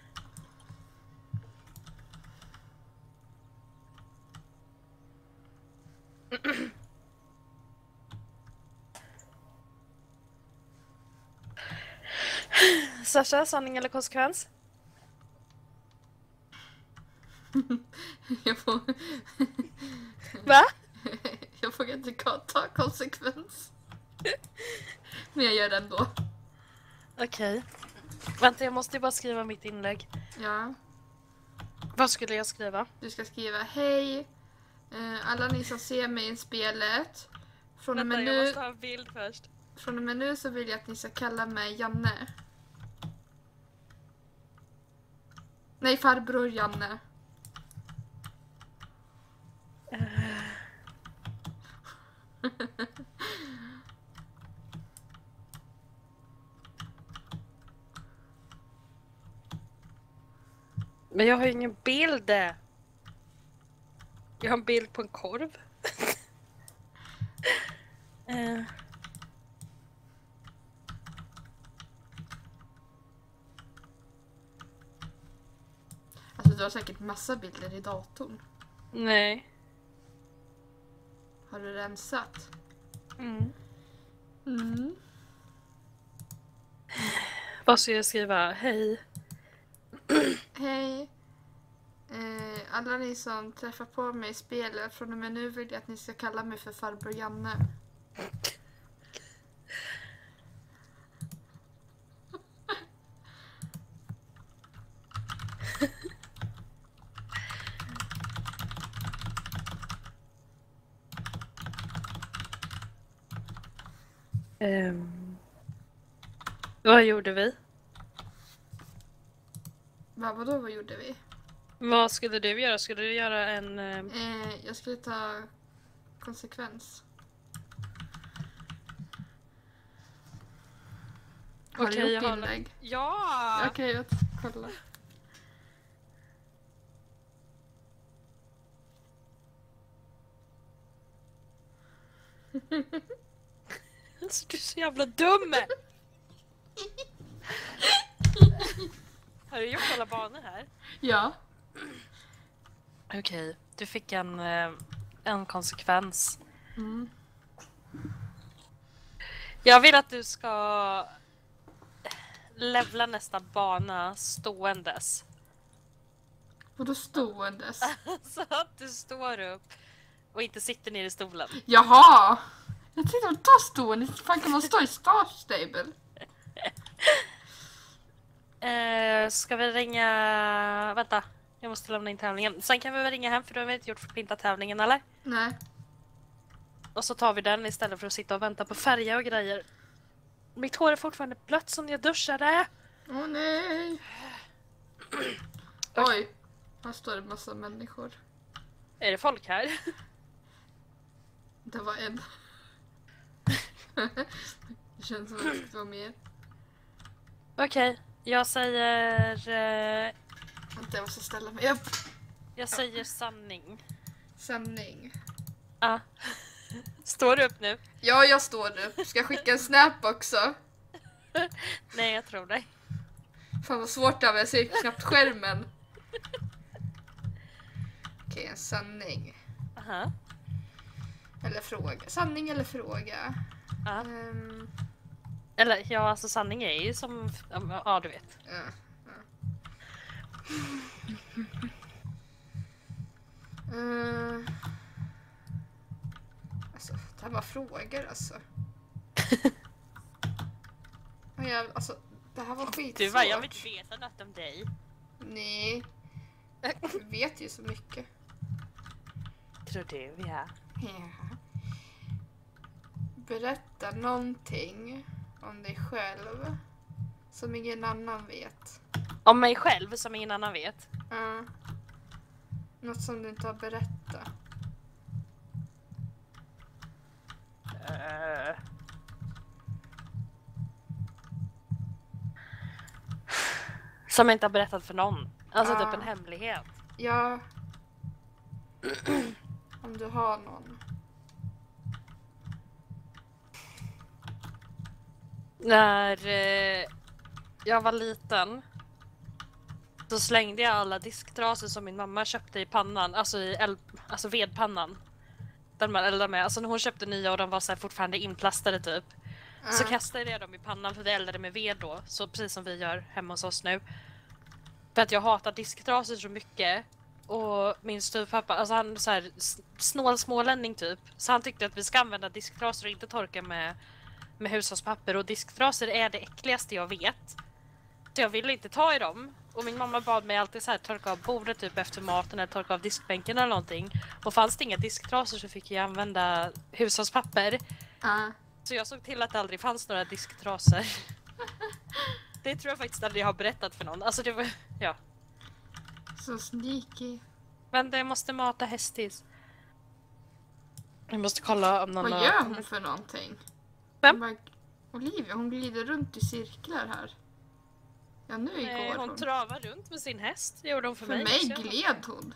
Sasha, sanning eller konsekvens? Jag får... Va? Jag får inte ta konsekvens. Men jag gör det ändå. Okej. Okay. Vänta, jag måste ju bara skriva mitt inlägg. Ja. Vad skulle jag skriva? Du ska skriva hej. Eh, alla ni som ser mig i spelet. Från Vänta, och med jag nu, måste ha en bild först. Från och med nu så vill jag att ni ska kalla mig Janne. Nej, farbror Janne. Uh. Men jag har ju ingen bild. Jag har en bild på en korv. uh. Alltså du har säkert massa bilder i datorn. Nej. Har du rensat? Mm. Mm. Vad ska jag skriva? Hej. Hej. Eh, alla ni som träffar på mig i spelet, från och med nu vill jag att ni ska kalla mig för farbror Janne. Um, vad gjorde vi? Va, vadå, vad gjorde vi? Vad skulle du göra? Skulle du göra en... Uh... Eh, jag skulle ta konsekvens. Har Okej, du jag gjort har... inlägg? Ja! Okej, jag kollar. Alltså, du är så jävla dum! Har du gjort alla banor här? Ja. Okej, du fick en, eh, en konsekvens. Mm. Jag vill att du ska levla nästa bana ståendes. Vadå ståendes? Så att du står upp och inte sitter ner i stolen. Jaha! Jag tänkte att ta stående. Fan, kan man stå i Star Stable? Eh, ska vi ringa... Vänta, jag måste lämna in tävlingen. Sen kan vi väl ringa hem, för då har vi inte gjort Förpinta-tävlingen, eller? Nej. Och så tar vi den istället för att sitta och vänta på färger och grejer. Mitt hår är fortfarande blött som jag duschade. Åh oh, nej. Oj, här står det massa människor. Är det folk här? Det var en. Det känns som att det var mer. Okej, okay, jag säger... Eh, Vänta, jag måste ställa mig upp. jag säger sanning. Sanning. Ja. Ah. Står du upp nu? Ja, jag står upp. Ska jag skicka en snap också? Nej, jag tror dig. Fan vad svårt det är, jag ser knappt skärmen. Okej, en sanning. Aha. Eller fråga. Sanning eller fråga? Ja. Um, eller, ja, alltså sanning är ju som... Ja, du vet. Ja. ja. uh, alltså, det här var frågor alltså. jag, alltså, det här var skitsvårt. Du bara, jag vill inte veta något om dig. Nej. Du vet ju så mycket. Tror du, ja. Ja. Berätta någonting om dig själv som ingen annan vet. Om mig själv som ingen annan vet? Ja. Något som du inte har berättat. Uh. Som jag inte har berättat för någon. Alltså Ja. typ en hemlighet. Ja. Om du har någon. När eh, jag var liten så slängde jag alla disktrasor som min mamma köpte i pannan, alltså i eld, alltså vedpannan. Den man eldar med. Alltså när hon köpte nya och de var så här fortfarande inplastade typ. Ja. Så kastade jag dem i pannan för det eldade med ved då. Så precis som vi gör hemma hos oss nu. För att jag hatar disktrasor så mycket. Och min styvpappa, alltså han så här snål smålänning typ. Så han tyckte att vi ska använda disktrasor och inte torka med, med hushållspapper. Och disktrasor är det äckligaste jag vet. Så jag ville inte ta i dem. Och min mamma bad mig alltid så här torka av bordet typ efter maten eller torka av diskbänken eller någonting. Och fanns det inga disktrasor så fick jag använda hushållspapper. Ja. Så jag såg till att det aldrig fanns några disktrasor. Det tror jag faktiskt aldrig jag har berättat för någon. Alltså det var, ja. Så sneaky. Men jag måste mata hästis. Jag måste kolla om någon Vad har... gör hon för någonting? Vem? Hon bara, Olivia, hon glider runt i cirklar här. Ja, nu igår Nej, hon hon. travar runt med sin häst. Det gjorde hon för, För mig. mig så jag- gled hon.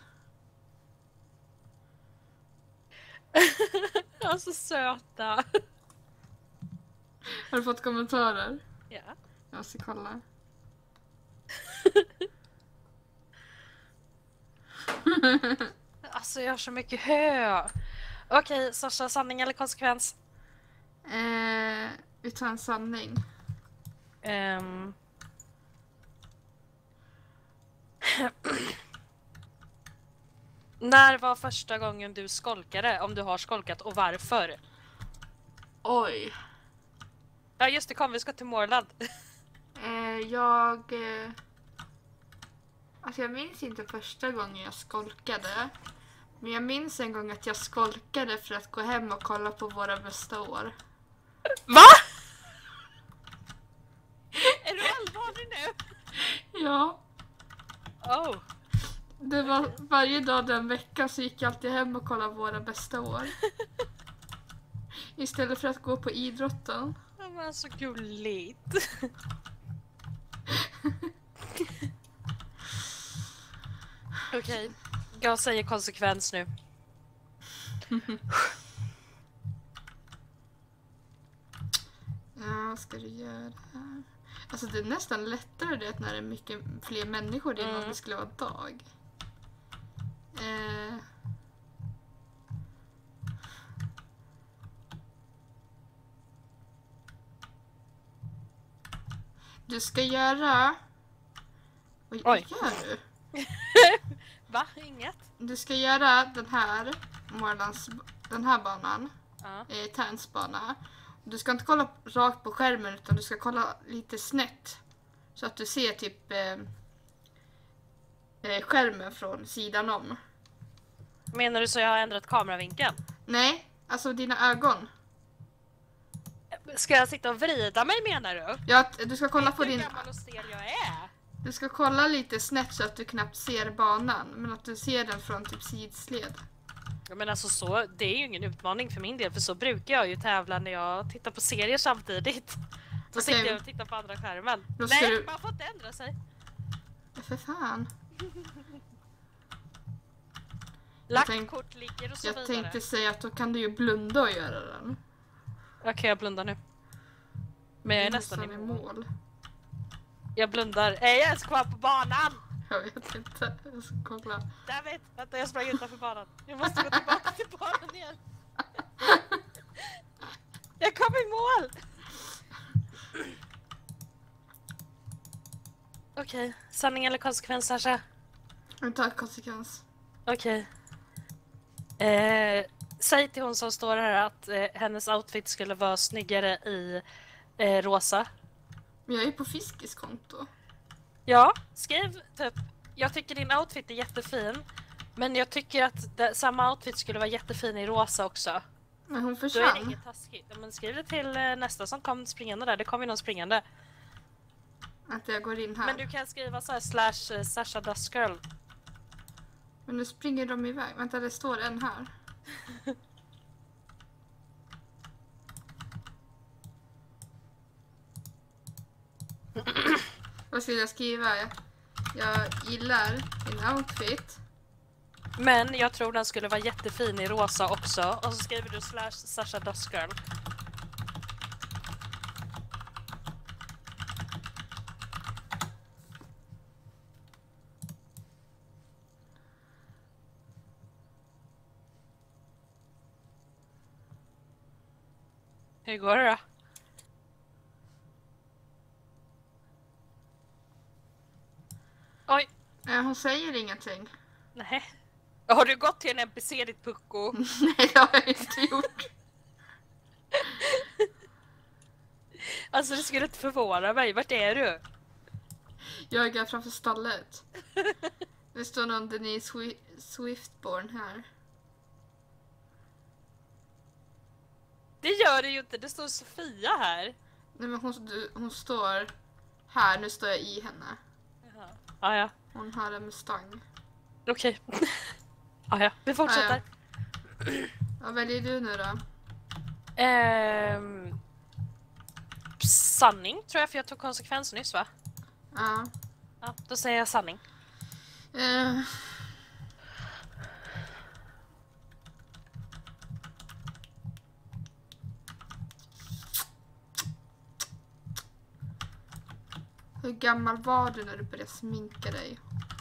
Alltså söta. Har du fått kommentarer? Ja. Jag ska kolla. Alltså jag har så mycket hö. Okej, Sasha, sanning eller konsekvens? Eh, vi tar en sanning. Um... När var första gången du skolkade? Om du har skolkat och varför? Oj. Ja just det, kom vi ska till Morland. Eh, jag... Eh, alltså jag minns inte första gången jag skolkade. Men jag minns en gång att jag skolkade för att gå hem och kolla på Våra bästa år. Va? Är du allvarlig nu? Ja. Oh. Det var varje dag den veckan så gick jag alltid hem och kollade Våra bästa år. Istället för att gå på idrotten. Det var så gulligt. Okej, okay. Jag säger konsekvens nu. Ja, vad ska du göra? Alltså det är nästan lättare det när det är mycket fler människor innan mm. det skulle vara dag. Eh... Du ska göra... Oj, vad gör du? Va? Inget? Du ska göra den här Morlands, den här banan. Ja. Eh, Tärns bana. Du ska inte kolla rakt på skärmen utan du ska kolla lite snett. Så att du ser typ eh, eh, skärmen från sidan om. Menar du så jag har ändrat kameravinkeln? Nej, alltså dina ögon. Ska jag sitta och vrida mig menar du? Ja, du ska kolla på din... Hur gammal och stel jag är? Du ska kolla lite snett så att du knappt ser banan. Men att du ser den från typ sidsled. Ja, men alltså så, det är ju ingen utmaning för min del. För så brukar jag ju tävla när jag tittar på serier samtidigt. Då Okej. sitter jag och tittar på andra skärmen. Då ska Nej, du- man får inte ändra sig. För fan. Lagt tänk- kort ligger och så Jag vidare. tänkte säga att då kan du ju blunda och göra den. Okej, okay, jag blundar nu. Men jag är Du nästan i mål. mål. Jag blundar. Är jag ens kvar på banan? Jag vet inte. Jag ska kolla. David, vänta jag sprang utanför banan. Jag måste gå tillbaka till banan igen. Jag kom i mål! Okej, okay. Sanning eller konsekvens, Sasha? Jag tar konsekvens. Okej. Okay. Eh, säg till hon som står här att eh, hennes outfit skulle vara snyggare i eh, rosa. Men jag är på Fiskis konto. Ja, skriv typ. Jag tycker din outfit är jättefin. Men jag tycker att det, samma outfit skulle vara jättefin i rosa också. Men hon Då är det försvann. inget taskigt. Men skriv det till eh, nästa som kom springande där. Det kommer ju någon springande. Att jag går in här. Men du kan skriva så här slash eh, Sasha Duskgirl. Men nu springer de iväg. Vänta, det står en här. Vad ska jag skriva? Jag gillar din outfit. Men jag tror den skulle vara jättefin i rosa också. Och så skriver du slash Sasha Duskgirl. Hur går det då? Oj. Nej, hon säger ingenting. Nej. Har du gått till en N P C ditt pucko? Nej, det har jag inte gjort. Alltså det skulle inte förvåna mig. Vart är du? Jag är framför stallet. Det står någon Denise Swi- Swiftborn här. Det gör det ju inte. Det står Sofia här. Nej, men hon, du, hon står här. Nu står jag i henne. Jaha. Ah, ja. Hon har en Mustang. Okej. Okay. ah, ja. Vi fortsätter. Ah, ja. Vad väljer du nu då? Ehm, sanning tror jag, för jag tog konsekvens nyss, va? Ja. Ja, då säger jag sanning. Uh. Hur gammal var du när du började sminka dig?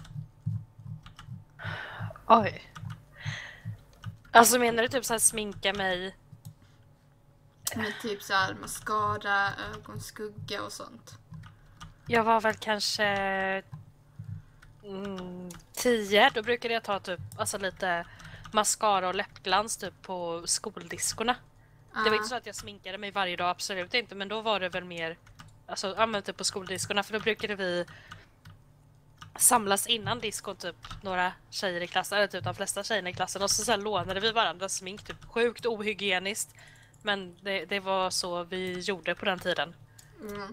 Oj. Alltså menar du typ så här sminka mig? Med typ så här mascara, ögonskugga och sånt. Jag var väl kanske mm, tio, då brukade jag ta typ alltså lite mascara och läppglans typ på skoldiskorna. Det var Ja. inte så att jag sminkade mig varje dag, absolut inte, men då var det väl mer alltså ja, men typ på skoldiskorna, för då brukade vi samlas innan diskon, typ några tjejer i klassen, eller typ de flesta tjejerna i klassen, och så, så här lånade vi varandra smink, typ sjukt ohygieniskt, men det, det var så vi gjorde på den tiden. Mm.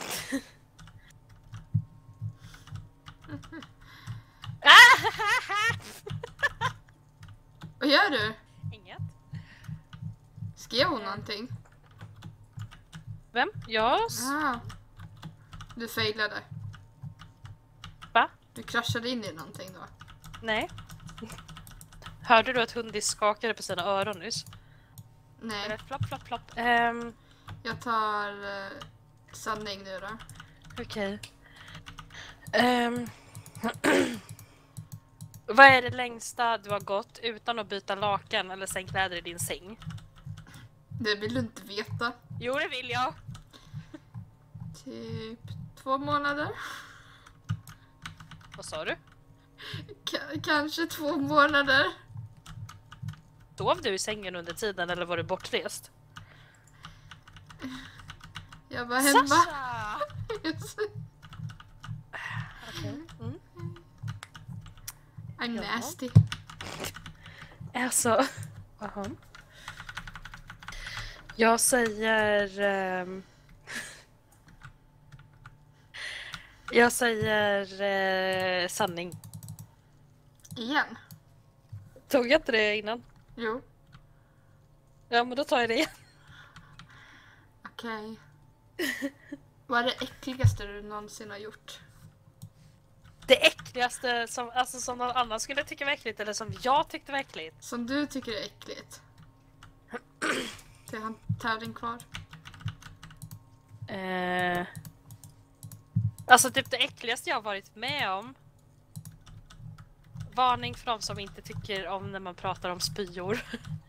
Vad gör du? Inget. Skrev hon någonting? Vem? Jag? Ah. Du failade. Va? Du kraschade in i någonting då. Nej. Hörde du att Hundis skakade på sina öron nyss? Nej. Eller flopp, flopp, flopp. Um, Jag tar uh, sanning nu då. Okej. Ehm. Vad är det längsta du har gått utan att byta lakan eller sängkläder i din säng? Det vill du inte veta. Jo, det vill jag. Typ två månader. Vad sa du? K- kanske två månader. Sov du i sängen under tiden eller var du bortrest? Jag var hemma. Sasha! Yes. Okej. Mm. I'm Ja. nasty. Alltså. Aha. Jag säger... ehm, jag säger eh, sanning. Igen? Tog jag inte det innan? Jo. Ja, men då tar jag det igen. Okej. Vad är det äckligaste du någonsin har gjort? Det äckligaste som, alltså, som någon annan skulle tycka var äckligt eller som jag tyckte var äckligt. Som du tycker är äckligt? Det har en tävling kvar. Eh, alltså typ det äckligaste jag har varit med om. Varning för de som inte tycker om när man pratar om spyor.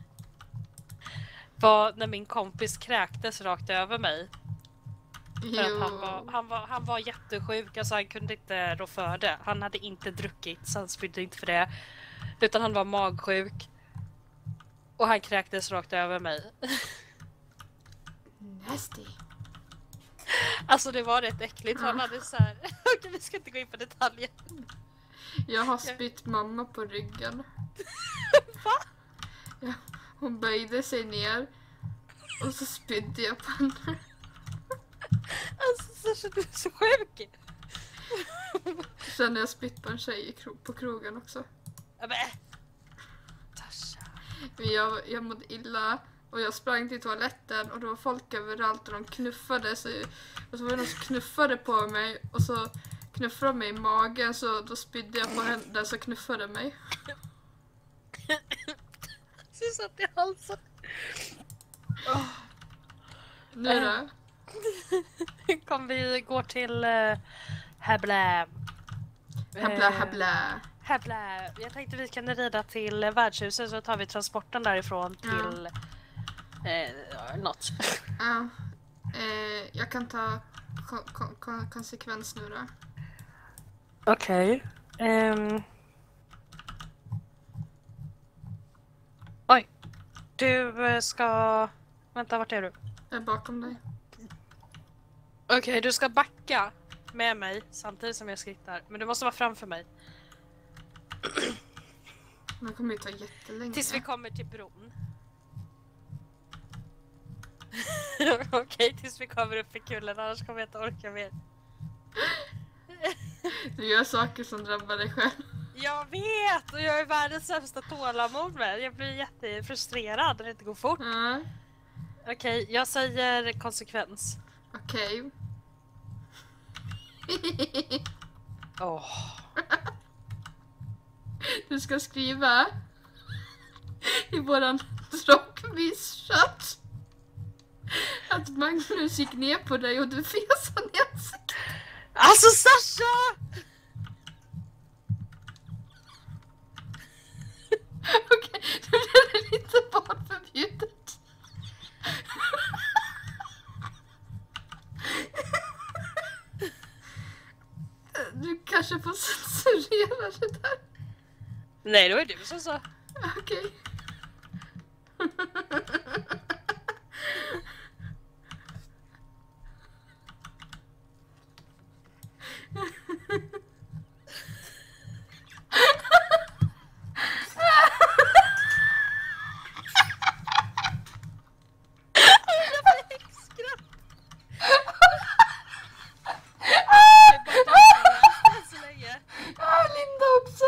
Var när min kompis kräktes rakt över mig. För att han var, han, var, han var jättesjuk, alltså han kunde inte rå för det. Han hade inte druckit så han spydde inte för det. Utan han var magsjuk. Och han kräktes rakt över mig. Nasty. Alltså det var rätt äckligt. Han hade så här. Okej, vi ska inte gå in på detaljer. Jag har spytt mamma på ryggen. Va? Ja, hon böjde sig ner och så spydde jag på henne. Alltså Sasha, du är så sjuk. Sen har jag spytt på en tjej i kro- på krogen också. Ja, men. Sasha. Men jag, jag mådde illa och jag sprang till toaletten och det var folk överallt och de knuffade sig. Och så var det någon som knuffade på mig och så knuffade de mig i magen, så då spydde jag på henne, den som knuffade mig. Så satt i halsen. Oh. Nu då? Kom vi går till uh, Häbblä. Habla, Eh, habla. Häbblä. Jag tänkte vi kan rida till uh, värdshuset, så tar vi transporten därifrån Ja. till uh, något. Ja. Eh, jag kan ta kon- kon- kon- konsekvens nu då. Okej. Okay. Um... Oj. Du eh, ska... Vänta, vart är du? Jag är bakom dig. Okej, okay, du ska backa med mig samtidigt som jag skrittar. Men du måste vara framför mig. Det kommer ju ta jättelänge. Tills vi kommer till bron. Okej, okay, tills vi kommer upp i kullen, annars kommer jag inte orka mer. Du gör saker som drabbar dig själv. Jag vet! Och jag är världens sämsta tålamod med. Jag blir jättefrustrerad när det inte går fort. Ja. Okej, okay, jag säger konsekvens. Okej. Åh. Du ska skriva i våran rockvis-chatt att Magnus gick ner på dig och du fes han i ansiktet. Alltså Sasha! Okej, nu blir det lite barnförbjudet. Du kanske får censurera det där. Nej, det var du som sa. Okej. Ah, Linda också.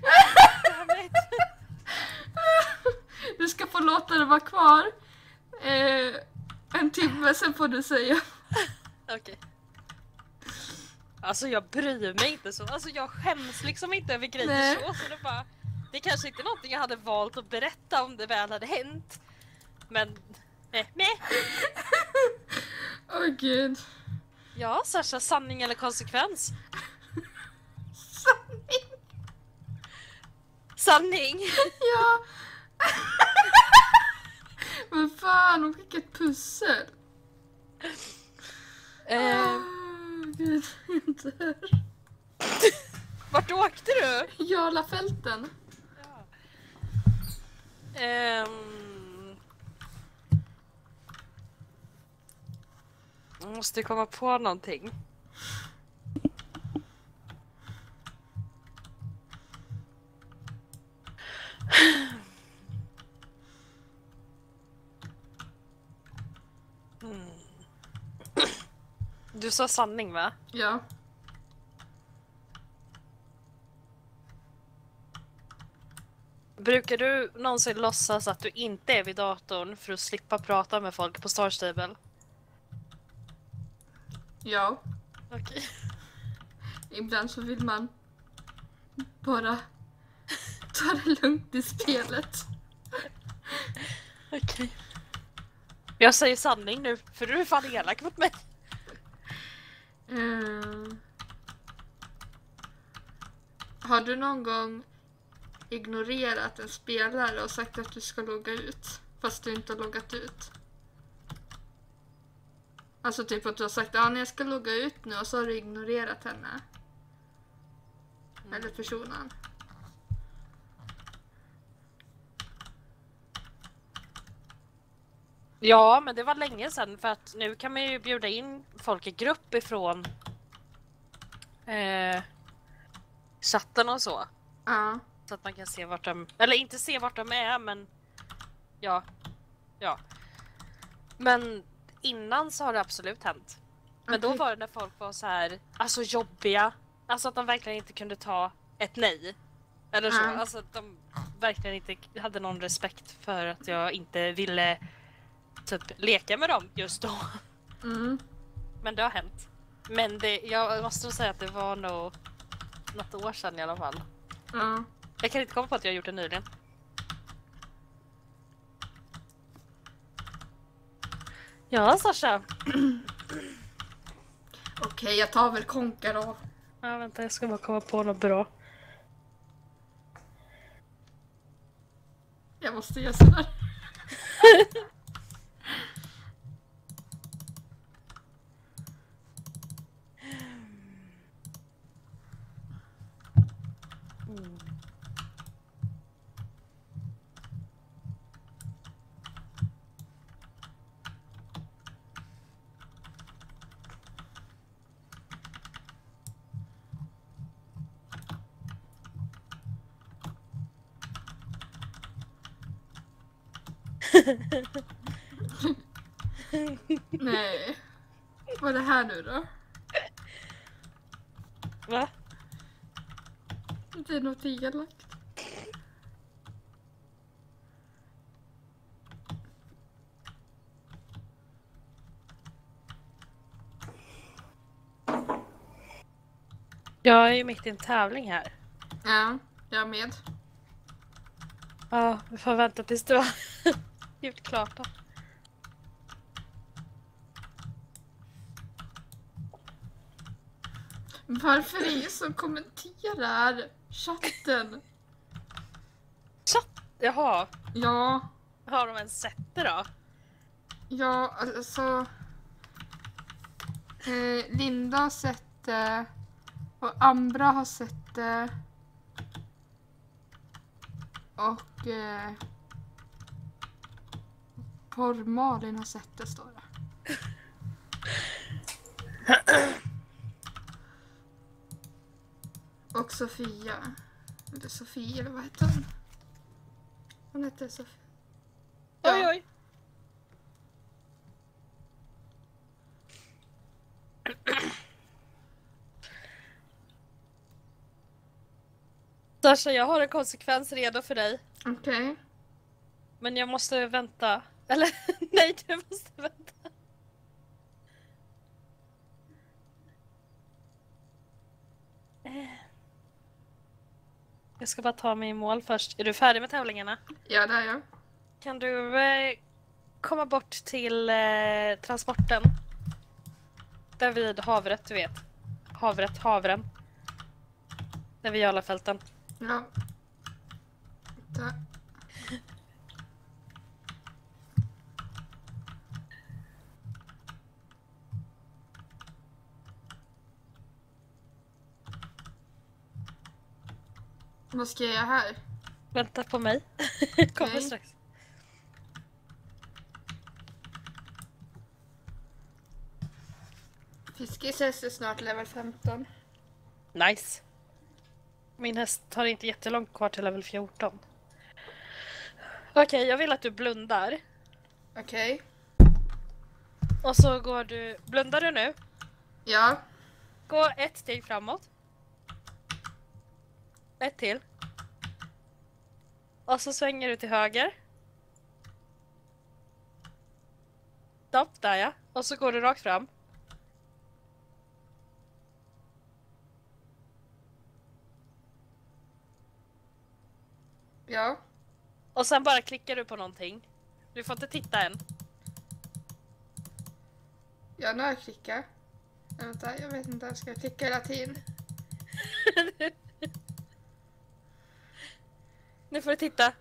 Du ska få låta det vara kvar. Eh, en timme, sen får du säga. Okej. Okay. Alltså jag bryr mig inte så. Alltså jag skäms liksom inte över grejer. Nej. så. Så det, bara, det kanske inte är någonting jag hade valt att berätta om det väl hade hänt. Men, nej, nej. Åh oh, gud. Ja, Sasha, sanning eller konsekvens? Sanning. Sanning? Ja. Men fan, hon fick ett pussel. Eh. Oh, gud, inte här. Vart åkte du? Jarlafälten. Ja. Um, jag måste komma på någonting. Mm. Du sa sanning, va? Ja. Brukar du någonsin låtsas att du inte är vid datorn för att slippa prata med folk på Star Stable? Ja. Okej. Okay. Ibland så vill man bara ta det lugnt i spelet. Okej. Okay. Jag säger sanning nu, för du är fan elak mot mig. Mm. Har du någon gång ignorerat en spelare och sagt att du ska logga ut fast du inte har loggat ut? Alltså typ att du har sagt att ja, jag ska logga ut nu och så har du ignorerat henne. Mm. Eller personen. Ja, men det var länge sedan, för att nu kan man ju bjuda in folk i grupp ifrån eh, chatten och så. Ja. Så att man kan se vart de, eller inte se vart de är, men ja, ja. Men innan så har det absolut hänt. Men okay. Då var det när folk var så här, alltså jobbiga, alltså att de verkligen inte kunde ta ett nej. Eller så, ja. Alltså att de verkligen inte hade någon respekt för att jag inte ville typ leka med dem just då. Mm. Men det har hänt. Men det, jag måste nog säga att det var nog något år sedan i alla fall. Ja. Jag kan inte komma på att jag har gjort det nyligen. Ja, Sasha. Okej, okay, jag tar väl konka då. Ja, vänta, jag ska bara komma på något bra. Jag måste göra sådär. Nej. Vad är det här nu då? Va? Det är något elakt. Jag är ju mitt i en tävling här. Ja, jag med. Ja, vi får vänta tills du har gjort klart då. Varför är det som kommenterar chatten? Chatt? Jaha. Ja. Har de ens sett det då? Ja, alltså... Eh, Linda har sett det. Och Ambra har sett det. Och eh, Porr-Malin har sett det, står det. Och Sofia. Eller Sofia, eller vad heter hon? Hon heter Sofia. Ja. Oj, oj. Sasha, jag har en konsekvens redo för dig. Okej. Okay. Men jag måste vänta. Eller, nej, du måste vänta. Jag ska bara ta mig i mål först. Är du färdig med tävlingarna? Ja, det är jag. Kan du eh, komma bort till eh, transporten? Där vid havret, du vet. Havret, havren. Där vid Jarlafälten. Ja. Där. Vad ska jag göra här? Vänta på mig. Kommer Okay. strax. Fiskis häst är snart level femton. Nice. Min häst har inte jättelångt kvar till level fjorton. Okej, okay, jag vill att du blundar. Okej. Okay. Och så går du... Blundar du nu? Ja. Gå ett steg framåt. Ett till. Och så svänger du till höger. Stopp, där ja. Och så går du rakt fram. Ja. Och sen bara klickar du på någonting. Du får inte titta än. Ja, nu har jag klickat. Vänta, jag vet inte, jag ska klicka hela tiden. Nu får du titta.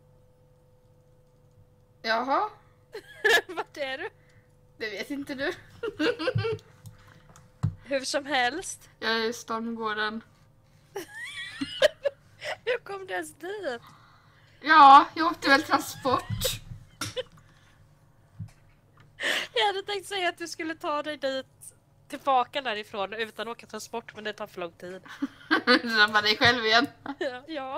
Jaha. Vart är du? Det vet inte du. Hur som helst. Jag är i Stormgården. Hur kom du ens dit? Ja, jag åkte väl transport. Jag hade tänkt säga att du skulle ta dig dit tillbaka därifrån utan att åka transport, men det tar för lång tid. Drabba dig själv igen. Ja.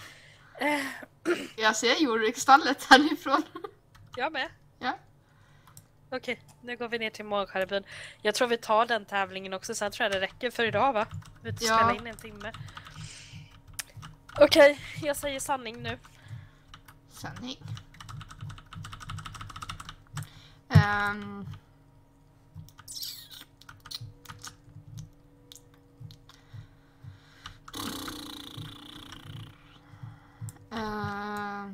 Jag ser Jorvikstallet härifrån. Jag med. Ja. Okej, nu går vi ner till Månskärpen. Jag tror vi tar den tävlingen också, sen tror jag det räcker för idag, va? Vi ja. Spela in en timme. Okej, jag säger sanning nu. Sanning. Um. Uh.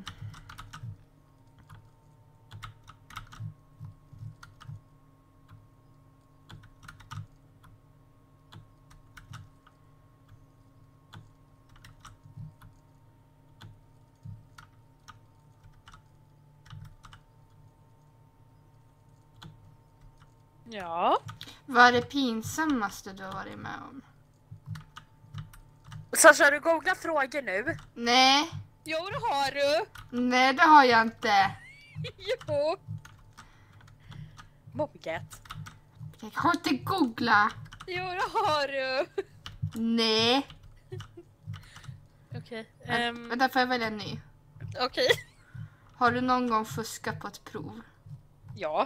Ja. Vad är det pinsammaste du har varit med om? Sasha, har du googlat frågor nu? Nej. Jo, det har du. Nej, det har jag inte. Jo. Mobbgat. Jag har inte googlat. Jo, det har du. Nej. Okej. Okay, um... Vänta, får jag välja en ny? Okej. Okay. Har du någon gång fuskat på ett prov? Ja.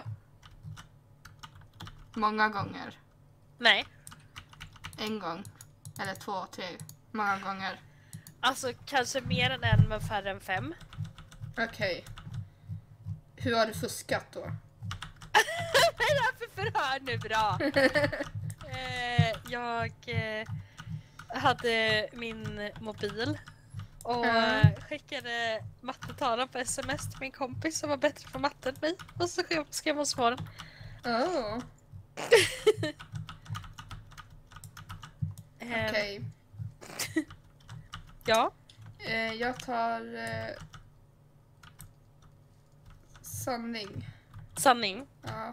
Många gånger? Nej. En gång? Eller två, tre? Många gånger? Alltså kanske mer än en, men färre än fem. Okej. Okay. Hur har du fuskat då? Vad är det här för förhör nu, bra? eh, jag eh, hade min mobil och mm. skickade mattetalen på sms till min kompis som var bättre på matte än mig. Och så skrev hon svaren. Oh. Okej. Okay. Ja. Eh, jag tar eh, sanning. Sanning? Ja.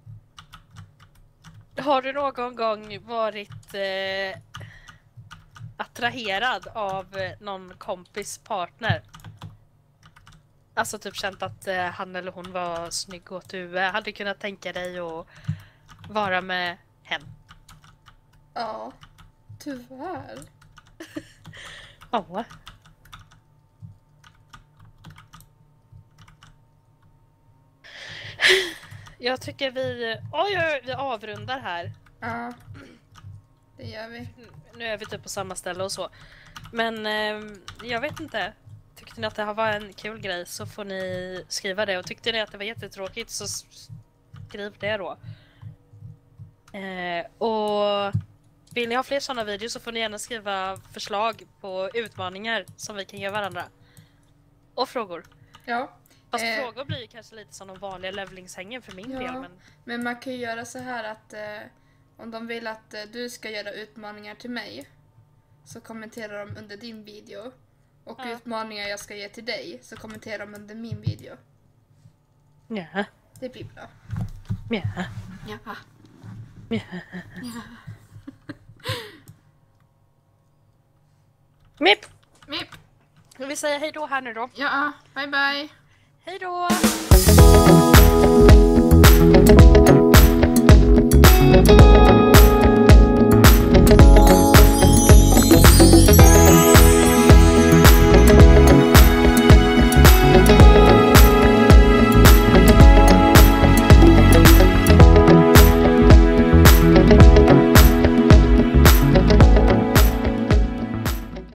Har du någon gång varit eh, attraherad av eh, någon kompis partner. Alltså typ känt att eh, han eller hon var snygg och att du eh, hade kunnat tänka dig att vara med hen. Ja, tyvärr. Ja. Jag tycker vi... Oj, oj, vi avrundar här. Ja, det gör vi. Nu är vi typ på samma ställe och så. Men eh, jag vet inte. Tyckte ni att det här var en kul grej så får ni skriva det. Och tyckte ni att det var jättetråkigt så skriv det då. Eh, och vill ni ha fler sådana videos så får ni gärna skriva förslag på utmaningar som vi kan ge varandra. Och frågor. Ja. Fast eh, frågor blir ju kanske lite som de vanliga levlingshängen för min ja, del. Men... men man kan ju göra så här att eh, om de vill att eh, du ska göra utmaningar till mig så kommenterar de under din video. Och Ja. utmaningar jag ska ge till dig så kommenterar de under min video. Ja. Det blir bra. Ja. Ja. Ja. Ja. Mip! Mip. Vi säger hej då här nu då. Ja, bye bye. Hej då!